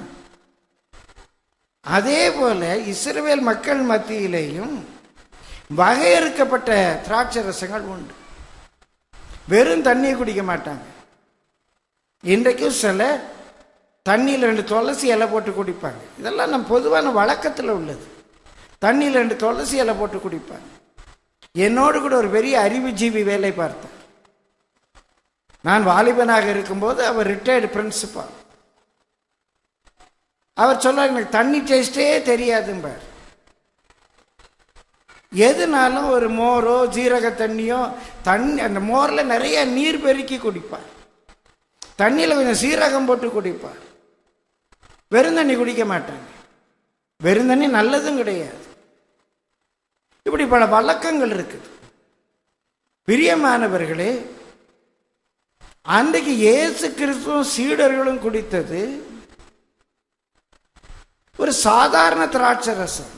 [SPEAKER 2] அதே போல இஸ்ரவேல் மக்கள் மத்தியிலேயும் வகையறுக்கப்பட்ட திராட்சை ரசங்கள் உண்டு. வெறும் தண்ணியை குடிக்க மாட்டாங்க. இன்றைக்கும் சில தண்ணியில் ரெண்டு துளசி இலை போட்டு குடிப்பாங்க. இதெல்லாம் நம்ம பொதுவான வழக்கத்தில் உள்ளது. தண்ணியில் ரெண்டு துளசி இலை போட்டு குடிப்பாங்க. என்னோடு கூட ஒரு பெரிய அறிவுஜீவி வேலை பார்த்தேன். நான் வாலிபனாக இருக்கும்போது அவர் ரிட்டையர்டு பிரின்சிபால். அவர் சொல்றார், எனக்கு தண்ணி டேஸ்டே தெரியாதும்பார். எதுனாலும் ஒரு மோரோ ஜீரக தண்ணியோ, தண்ணி அந்த மோரில் நிறைய நீர் பெருக்கி குடிப்பார். தண்ணியில் கொஞ்சம் சீரகம் போட்டு குடிப்பார். வெறும் தண்ணி குடிக்க மாட்டாங்க. வெறும் தண்ணி நல்லதும் கிடையாது. இப்படி பல வழக்கங்கள் இருக்குது. பிரியமானவர்களே, அன்றைக்கு இயேசு கிறிஸ்துவும் சீடர்களும் குடித்தது ஒரு சாதாரண திராட்சை ரசம்.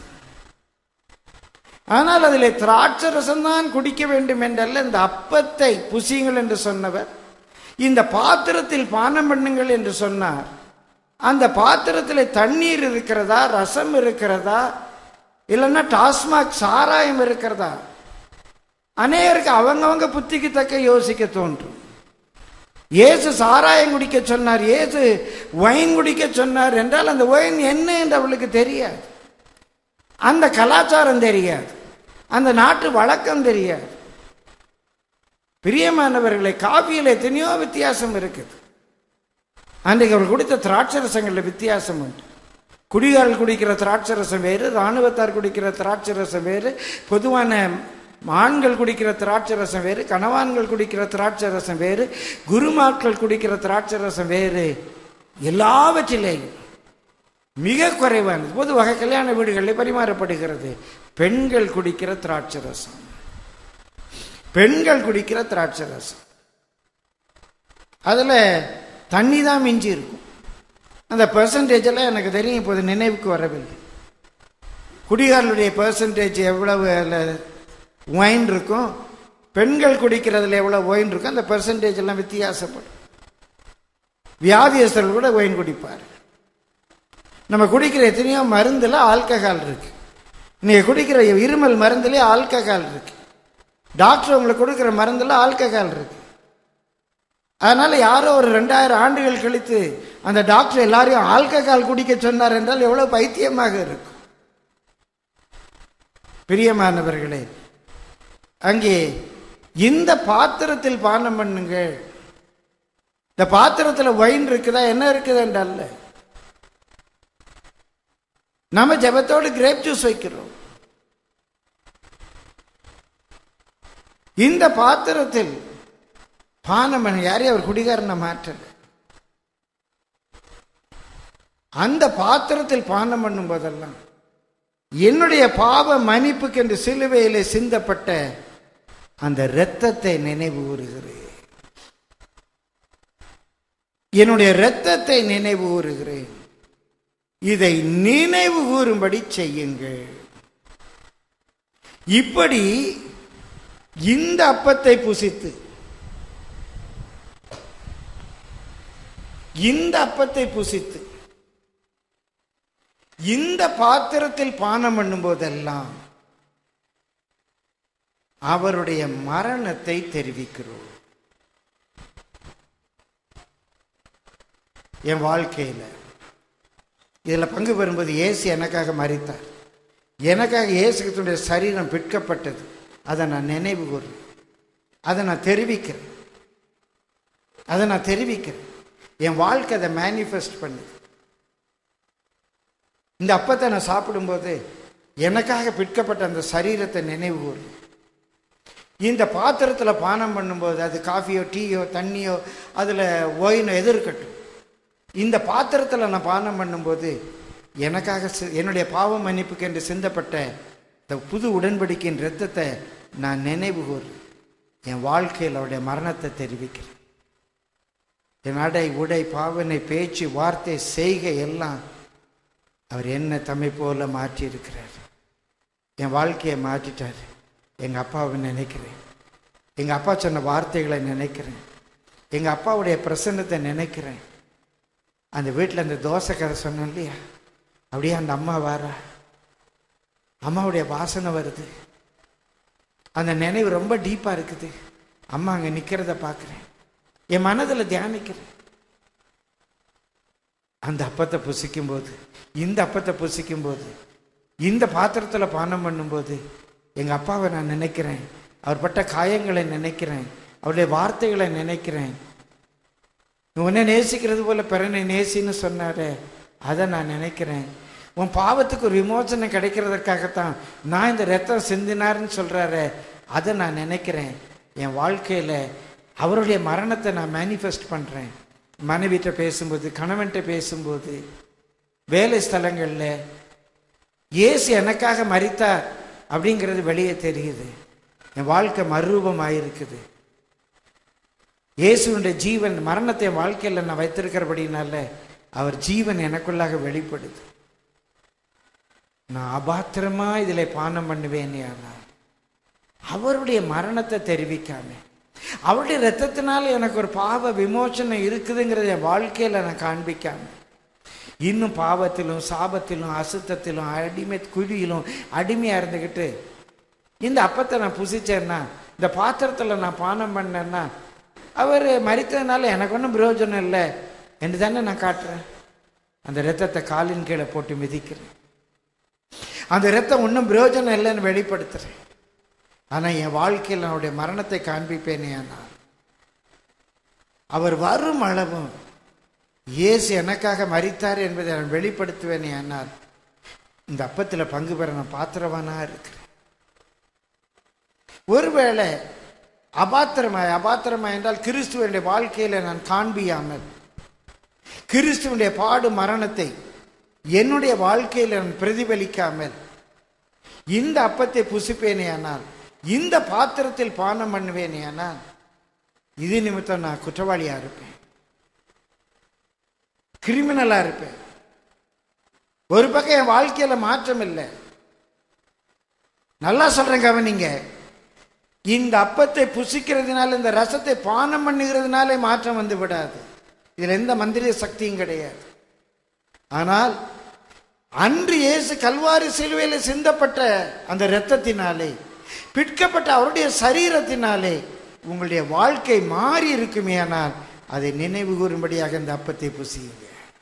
[SPEAKER 2] ஆனால் அதில் திராட்சை ரசம் தான் குடிக்க வேண்டும் என்றல்ல. இந்த அப்பத்தை புசியுங்கள் என்று சொன்னவர், இந்த பாத்திரத்தில் பானம் பண்ணுங்கள் என்று சொன்னார். அந்த பாத்திரத்தில் தண்ணீர் இருக்கிறதா, ரசம் இருக்கிறதா, இல்லைன்னா டாஸ்மாக் சாராயம் இருக்கிறதா? அநேகருக்கு அவங்கவங்க புத்திக்கு தக்க யோசிக்க தோன்றும். இயேசு சாராயம் குடிக்க சொன்னார், இயேசு ஒயின் குடிக்க சொன்னார் என்றால் அந்த ஒயின் என்ன என்று அவளுக்கு தெரியாது. அந்த கலாச்சாரம் தெரியாது, அந்த நாட்டு வழக்கம் தெரியாது. பிரியமானவர்களை, காபியில் எத்தனையோ வித்தியாசம் இருக்குது. அன்றைக்கு அவர்கள் குடித்த திராட்சை ரசங்களில் வித்தியாசம் உண்டு. குடிகாரர்கள் குடிக்கிற திராட்சை ரசம் வேறு, இராணுவத்தார் குடிக்கிற திராட்சை ரசம் வேறு, பொதுவான ஆண்கள் குடிக்கிற திராட்சை ரசம் வேறு, கணவான்கள் குடிக்கிற திராட்சை ரசம் வேறு, குருமாக்கள் குடிக்கிற திராட்சை ரசம் வேறு. எல்லாவற்றிலேயும் மிக குறைவானது பொதுவாக கல்யாண வீடுகளில் பரிமாறப்படுகிறது பெண்கள் குடிக்கிற திராட்சை ரசம். பெண்கள் குடிக்கிற திராட்சை ரசம் அதில் தண்ணி தான் மிஞ்சி இருக்கும். அந்த பெர்சன்டேஜ் எல்லாம் எனக்கு தெரியும், இப்போது நினைவுக்கு வரவில்லை. குடிகாரர்களுடைய பெர்சன்டேஜ் எவ்வளவு ஒயின் இருக்கும், பெண்கள் குடிக்கிறதுல எவ்வளவு ஒயின் இருக்கும், அந்த பெர்சன்டேஜ் எல்லாம் வித்தியாசப்படும். வியாதியஸ்தர்கள் கூட ஒயின் குடிப்பார். நம்ம குடிக்கிற எத்தனையோ மருந்துல ஆல்கஹால் இருக்கு. நீங்க குடிக்கிற இருமல் மருந்துலேயே ஆல்கஹால் இருக்கு. டாக்டர் உங்களுக்கு கொடுக்கிற மருந்துல ஆல்கஹால் இருக்கு. அதனால யாரோ ஒரு ரெண்டாயிரம் ஆண்டுகள் கழித்து அந்த டாக்டர் எல்லாரையும் ஆல்கஹால் குடிக்க சொன்னார் என்றால் எவ்வளவு பைத்தியமாக இருக்கும். பிரியமானவர்களே, அங்கே இந்த பாத்திரத்தில் பானம் பண்ணுங்கள். இந்த பாத்திரத்தில் வைன் இருக்குதா என்ன இருக்குது என்றல்ல. நம்ம ஜெபத்தோடு கிரேப் ஜூஸ் வைக்கிறோம். இந்த பாத்திரத்தில் பானம் பண்ண யாரையும் அவர் குடிகாரனை மாற்றல. அந்த பாத்திரத்தில் பானம் பண்ணும் போதெல்லாம் என்னுடைய பாவ மன்னிப்புக்கு என்று சிலுவையிலே சிந்தப்பட்ட அந்த இரத்தத்தை நினைவு கூறுகிறேன். என்னுடைய இரத்தத்தை நினைவு கூறுகிறேன். இதை நினைவு கூறும்படி செய்யுங்கள். இப்படி இந்த அப்பத்தை புசித்து இந்த அப்பத்தை புசித்து இந்த பாத்திரத்தில் பானம் பண்ணும் போதெல்லாம் அவருடைய மரணத்தை தெரிவிக்கிறோம். என் வாழ்க்கையில இதுல பங்கு பெறும்போது இயேசு எனக்காக மரித்தார். எனக்காக இயேசுடைய சரீரம் பிற்கப்பட்டது. அதை நான் நினைவு கூறுறேன். அதை நான் தெரிவிக்கிறேன். அதை நான் தெரிவிக்கிறேன். என் வாழ்க்கை அதை மேனிஃபெஸ்ட் பண்ணுது. இந்த அப்பத்தை நான் சாப்பிடும்போது எனக்காக பிற்கப்பட்ட அந்த சரீரத்தை நினைவு கூறுறேன். இந்த பாத்திரத்தில் பானம் பண்ணும்போது அது காஃபியோ டீயோ தண்ணியோ அதில் ஒயினோ எது இருக்கட்டும், இந்த பாத்திரத்தில் நான் பானம் பண்ணும்போது எனக்காக என்னுடைய பாவ மன்னிப்புக்கு என்று சிந்தப்பட்ட இந்த புது உடன்படிக்கையின் இரத்தத்தை நான் நினைவு கூறுறேன். என் வாழ்க்கையில் அவருடைய மரணத்தை தெரிவிக்கிறேன். என் அடை உடை பாவனை பேச்சு வார்த்தை செய்கை எல்லாம் அவர் என்ன தம்மை போல மாற்றி இருக்கிறார். என் வாழ்க்கையை மாற்றிட்டார். எங்கள் அப்பாவை நினைக்கிறேன். எங்கள் அப்பா சொன்ன வார்த்தைகளை நினைக்கிறேன். எங்கள் அப்பாவுடைய பிரசன்னத்தை நினைக்கிறேன். அந்த வீட்டில் அந்த தோசை கதை சொன்னேன் இல்லையா, அப்படியே அந்த அம்மா வாரா, அம்மாவுடைய வாசனை வருது. அந்த நினைவு ரொம்ப டீப்பாக இருக்குது. அம்மா அங்கே நிற்கிறத பார்க்குறேன். என் மனதில் தியானிக்கிறேன். அந்த அப்பத்தை புசிக்கும்போது, இந்த அப்பத்தை புசிக்கும்போது, இந்த பாத்திரத்தில் பானம் பண்ணும்போது எங்கள் அப்பாவை நான் நினைக்கிறேன். அவர் பட்ட காயங்களை நினைக்கிறேன். அவருடைய வார்த்தைகளை நினைக்கிறேன். உன்னை நேசிக்கிறது போல பிறனை நேசின்னு சொன்னாரே, அதை நான் நினைக்கிறேன். உன் பாவத்துக்கு ஒரு விமோசனம் கிடைக்கிறதுக்காகத்தான் நான் இந்த ரத்தம் சிந்தினார்னு சொல்கிறாரு, அதை நான் நினைக்கிறேன். என் வாழ்க்கையில் அவருடைய மரணத்தை நான் மேனிஃபெஸ்ட் பண்ணுறேன். மனைவிட்ட பேசும்போது, கணவன்கிட்ட பேசும்போது, வேலை ஸ்தலங்களில் இயேசு எனக்காக மரித்தார் அப்படிங்கிறது வெளியே தெரியுது. என் வாழ்க்கை மறுரூபமாயிருக்குது. இயேசுனுடைய ஜீவன் மரணத்தை என் வாழ்க்கையில் நான் வைத்திருக்கிறபடினால அவர் ஜீவன் எனக்குள்ளாக வெளிப்படுது. நான் அபாத்திரமா இதில் பானம் பண்ணுவேன். ஆனால் அவருடைய மரணத்தை தெரிவிக்காம, அவருடைய இரத்தத்தினால எனக்கு ஒரு பாவ விமோசனம் இருக்குதுங்கிறத என் வாழ்க்கையில் நான் காண்பிக்காம, இன்னும் பாவத்திலும் சாபத்திலும் அசுத்தத்திலும் அடிமை குழியிலும் அடிமையாக இருந்துக்கிட்டு இந்த அப்பத்தை நான் புசிச்சேன்னா, இந்த பாத்திரத்தில் நான் பானம் பண்ணேன்னா, அவர் மரித்ததுனால எனக்கு ஒன்றும் பிரயோஜனம் இல்லை என்று தானே நான் காட்டுறேன். அந்த இரத்தத்தை காலின் கீழே போட்டு மிதிக்கிறேன். அந்த இரத்தம் ஒன்றும் பிரயோஜனம் இல்லைன்னு வெளிப்படுத்துகிறேன். ஆனால் என் வாழ்க்கையில் அவருடைய மரணத்தை காண்பிப்பேனே. ஆனால் அவர் வரும் அளவும் இயேசு எனக்காக மரித்தார் என்பதை நான் வெளிப்படுத்துவேனே. ஆனால் இந்த அப்பத்தில் பங்கு பெற நான் பாத்திரவானா இருக்கிறேன். ஒருவேளை அபாத்திரமாய் அபாத்திரமாய் என்றால் கிறிஸ்துவனுடைய வாழ்க்கையில நான் காண்பியாமல், கிறிஸ்துவனுடைய பாடு மரணத்தை என்னுடைய வாழ்க்கையில் நான் பிரதிபலிக்காமல் இந்த அப்பத்தை புசிப்பேனே. ஆனால் இந்த பாத்திரத்தில் பானம் பண்ணுவேனே. ஆனால் இது நிமித்தம் நான் குற்றவாளியா இருப்பேன், கிரிமினலா இருப்பேன். ஒரு பக்கம் என் வாழ்க்கையில மாற்றம் இல்லை. நல்லா சொல்றேன், கவனிங்க. இந்த அப்பத்தை புசிக்கிறதுனால, இந்த ரசத்தை பானம் பண்ணுகிறதுனாலே மாற்றம் வந்து விடாது. இதுல எந்த மந்திரிய சக்தியும் கிடையாது. ஆனால் அன்று இயேசு கல்வாரி சிலுவையில சிந்தப்பட்ட அந்த இரத்தத்தினாலே, பிற்கப்பட்ட அவருடைய சரீரத்தினாலே உங்களுடைய வாழ்க்கை மாறி இருக்குமே. ஆனால் அதை நினைவு கூறும்படியாக இந்த அப்பத்தை புசியுங்க.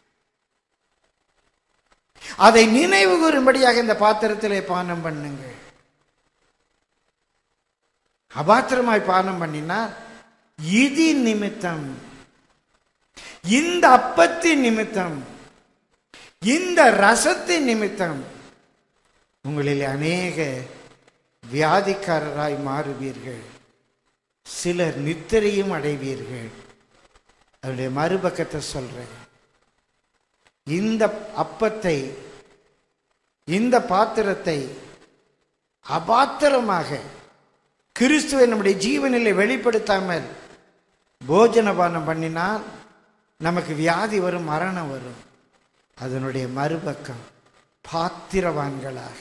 [SPEAKER 2] அதை நினைவு கூறும்படியாக இந்த பாத்திரத்திலே பானம் பண்ணுங்க. அபாத்திரமாய் பானம் பண்ணினார். இது நிமித்தம், இந்த அப்பத்தின் நிமித்தம், இந்த ரசத்தின் நிமித்தம் உங்களில் அநேக வியாதிக்காரராய் மாறுவீர்கள், சிலர் நித்திரையும் அடைவீர்கள். அதனுடைய மறுபக்கத்தை சொல்றேன். இந்த அப்பத்தை, இந்த பாத்திரத்தை அபாத்திரமாக கிறிஸ்துவை நம்முடைய ஜீவனிலே வெளிப்படுத்தாமல் போஜனபானம் பண்ணினால் நமக்கு வியாதி வரும், மரணம் வரும். அதனுடைய மறுபக்கம் பாத்திரவான்களாக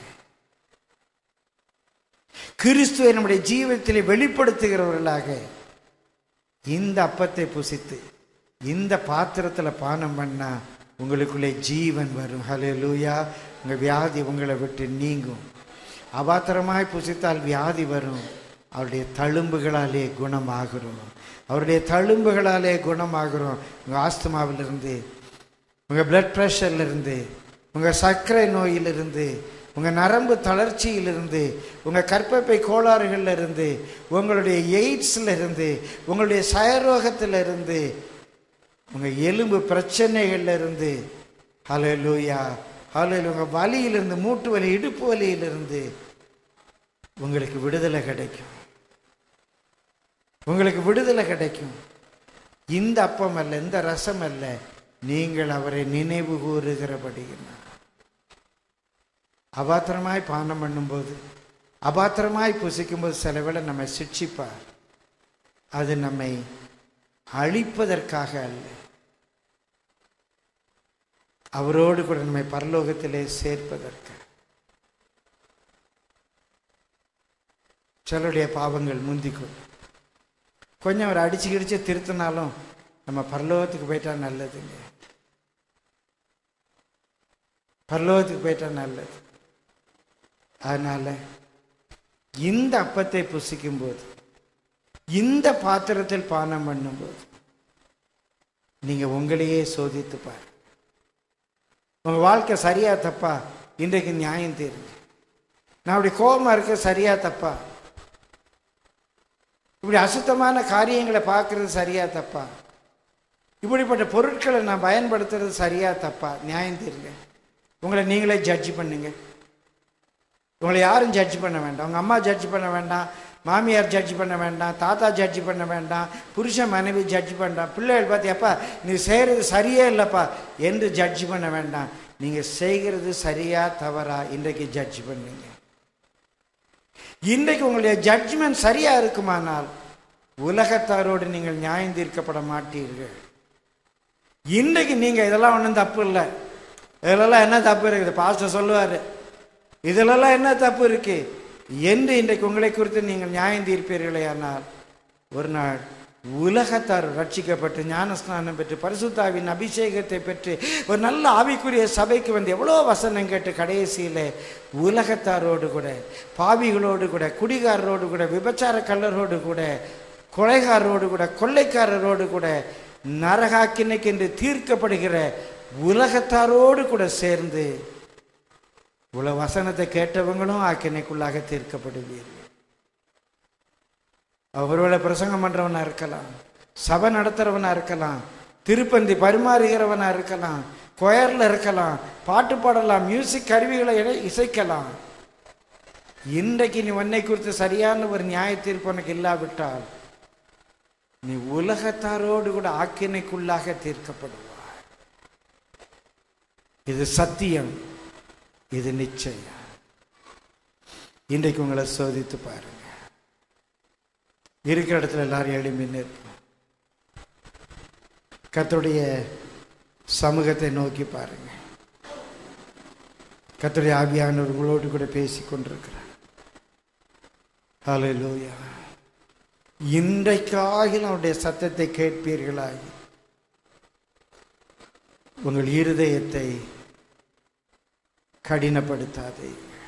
[SPEAKER 2] கிறிஸ்துவை நம்முடைய ஜீவனத்திலே வெளிப்படுத்துகிறவர்களாக இந்த அப்பத்தை புசித்து இந்த பாத்திரத்தில் பானம் பண்ணா உங்களுக்குள்ளே ஜீவன் வரும். ஹல்லேலூயா. உங்கள் வியாதி உங்களை விட்டு நீங்கும். அபாத்திரமாய் புசித்தால் வியாதி வரும். அவருடைய தழும்புகளாலே குணமாகிறோம். அவருடைய தழும்புகளாலே குணமாகிறோம். உங்கள் ஆஸ்துமாவிலிருந்து, உங்கள் பிளட் ப்ரெஷர்லேருந்து, உங்கள் சர்க்கரை நோயிலிருந்து, உங்கள் நரம்பு தளர்ச்சியிலிருந்து, உங்கள் கர்ப்பப்பை கோளாறுகளிலிருந்து, உங்களுடைய எய்ட்ஸில் இருந்து, உங்களுடைய சயரோகத்திலிருந்து, உங்கள் எலும்பு பிரச்சனைகள்ல இருந்து, ஹல்லேலூயா ஹல்லேலூயா, உங்கள் வலியிலிருந்து, மூட்டு வலி, இடுப்பு வலியிலிருந்து உங்களுக்கு விடுதலை கிடைக்கும். உங்களுக்கு விடுதலை கிடைக்கும். இந்த அப்பம் அல்ல, இந்த ரசம் அல்ல, நீங்கள் அவரை நினைவு கூறுகிறபடியினால். அபாத்திரமாய் பானம் பண்ணும்போது, அபாத்திரமாய் புசிக்கும்போது சில வேளை நம்மை சிட்சிப்பார். அது நம்மை அழிப்பதற்காக அல்ல, அவரோடு கூட நம்மை பரலோகத்திலே சேர்ப்பதற்கு. சிலருடைய பாவங்கள் முந்திக்கும். கொஞ்சம் அவர் அடிச்சு கிடிச்சு திருத்தினாலும் நம்ம பரலோகத்துக்கு போயிட்டா நல்லதுங்க. பரலோகத்துக்கு போயிட்டா நல்லது. அதனால இந்த அப்பத்தை புசிக்கும் போது, இந்த பாத்திரத்தில் பானம் பண்ணும்போது நீங்க உங்களையே சோதித்து பாரு. உங்க வாழ்க்கை சரியா தப்பா? இன்றைக்கு நியாயம் தீருங்க. நான் அப்படி கோபமா இருக்க சரியா தப்பா? இப்படி அசுத்தமான காரியங்களை பார்க்கறது சரியா தப்பா? இப்படிப்பட்ட பொருட்களை நான் பயன்படுத்துறது சரியா தப்பா? நியாயம் தீருங்க. உங்களை நீங்களே ஜட்ஜ் பண்ணுங்க. உங்களை யாரும் ஜட்ஜ் பண்ண வேண்டாம். உங்கள் அம்மா ஜட்ஜ் பண்ண வேண்டாம், மாமியார் ஜட்ஜ் பண்ண வேண்டாம், தாத்தா ஜட்ஜ் பண்ண வேண்டாம், புருஷன் மனைவி ஜட்ஜ் பண்ணாம், பிள்ளைகள் பார்த்தியாப்பா நீ செய்கிறது சரியே இல்லைப்பா என்று ஜட்ஜ் பண்ண வேண்டாம். நீங்கள் செய்கிறது சரியா தவறா இன்றைக்கு ஜட்ஜ் பண்ணுங்க. இன்றைக்கு உங்களுடைய ஜட்ஜ்மெண்ட் சரியா இருக்குமானால் உலகத்தாரோடு நீங்கள் நியாயம் தீர்க்கப்பட மாட்டீர்கள். இன்றைக்கு நீங்கள் இதெல்லாம் ஒன்றும் தப்பு இல்லை, இதெல்லாம் என்ன தப்பு இருக்குது, பாஸ்டர் சொல்லுவார், இதிலெல்லாம் என்ன தப்பு இருக்கு என்று இன்றைக்கு உங்களை குறித்து நீங்கள் நியாயம் தீர்ப்பீர்களே. ஆனால் ஒரு நாள் உலகத்தார் ரட்சிக்கப்பட்டு ஞானஸ்நானம் பெற்று பரிசுத்தாவின் அபிஷேகத்தை பெற்று ஒரு நல்ல ஆவிக்குரிய சபைக்கு வந்து எவ்வளோ வசனம் கேட்டு கடைசியில் உலகத்தாரோடு கூட, பாவிகளோடு கூட, குடிகாரரோடு கூட, விபச்சார கள்ளரோடு கூட, கொலைகாரரோடு கூட, கொள்ளைக்காரரோடு கூட, நரகாக்கினைக்கு என்று தீர்க்கப்படுகிற உலகத்தாரோடு கூட சேர்ந்து இவ்வளவு வசனத்தை கேட்டவங்களும் ஆக்கினைக்குள்ளாக தீர்க்கப்படுவீர்கள். ஒருவேளை பிரசங்கம் பண்றவனா இருக்கலாம், சபை நடத்துறவனா இருக்கலாம், திருப்பந்தி பரிமாறுகிறவனா இருக்கலாம், கொயர்ல இருக்கலாம், பாட்டு பாடலாம், மியூசிக் கருவிகளை இசைக்கலாம். இன்றைக்கு நீ உன்னை குறித்து சரியான ஒரு நியாய தீர்ப்பு உனக்கு இல்லாவிட்டால் நீ உலகத்தாரோடு கூட ஆக்கினைக்குள்ளாக தீர்க்கப்படுவாய். இது சத்தியம், இது நிச்சயம். இன்றைக்கு உங்களை சோதித்து பாருங்க. இருக்கிற இடத்துல எல்லாரும் எழும்பி நிற்போம். கர்த்தருடைய சமூகத்தை நோக்கி பாருங்க. கர்த்தருடைய ஆவியானவர்களோடு கூட பேசிக் கொண்டிருக்கிறார். ஹல்லேலூயா. இன்றைக்காக அவருடைய சத்தத்தை கேட்பீர்களாகி உங்கள் இருதயத்தை கடினப்படுத்தாதே.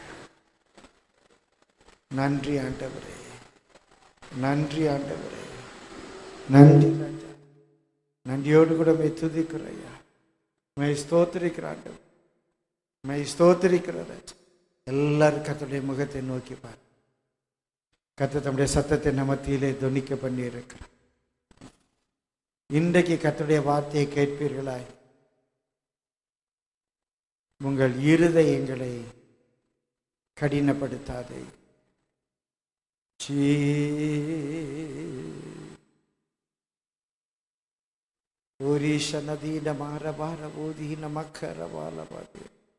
[SPEAKER 2] நன்றி ஆண்டவரே, நன்றி ஆண்டவரே, நன்றி ராஜா. நன்றியோடு கூட மை துதிக்கிறையா, மை ஸ்தோத்திரிக்கிற ஆண்டவர், மை ஸ்தோத்திரிக்கிற ராஜா. எல்லாரும் கர்த்தருடைய முகத்தை நோக்கி பார். கர்த்தர் தம்முடைய சத்தத்தை நம்ம மத்தியிலே தொனிக்க பண்ணி இருக்கிறார். இன்றைக்கு கர்த்தருடைய வார்த்தையை கேட்பீர்களாய், உங்கள் இருதயங்களை கடினப்படுத்தாதே. ஒரீஷ நதீன மாரபார ஓதீன மக்கர வாலபாது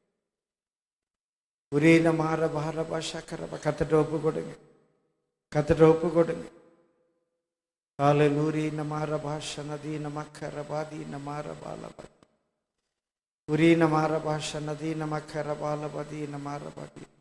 [SPEAKER 2] ஒரேன மாரபார பாஷக்கரபா. கர்த்தர்ட்ட ஒப்பு கொடுங்க, கர்த்தர்ட்ட ஒப்பு கொடுங்க. ஹalleluya. மாரபாஷ நதீன மக்கர பாதீன மாரபாலபாது ஒரேன மாரபாஷ நதீன மக்கர பாலபாதீன மாரபாதி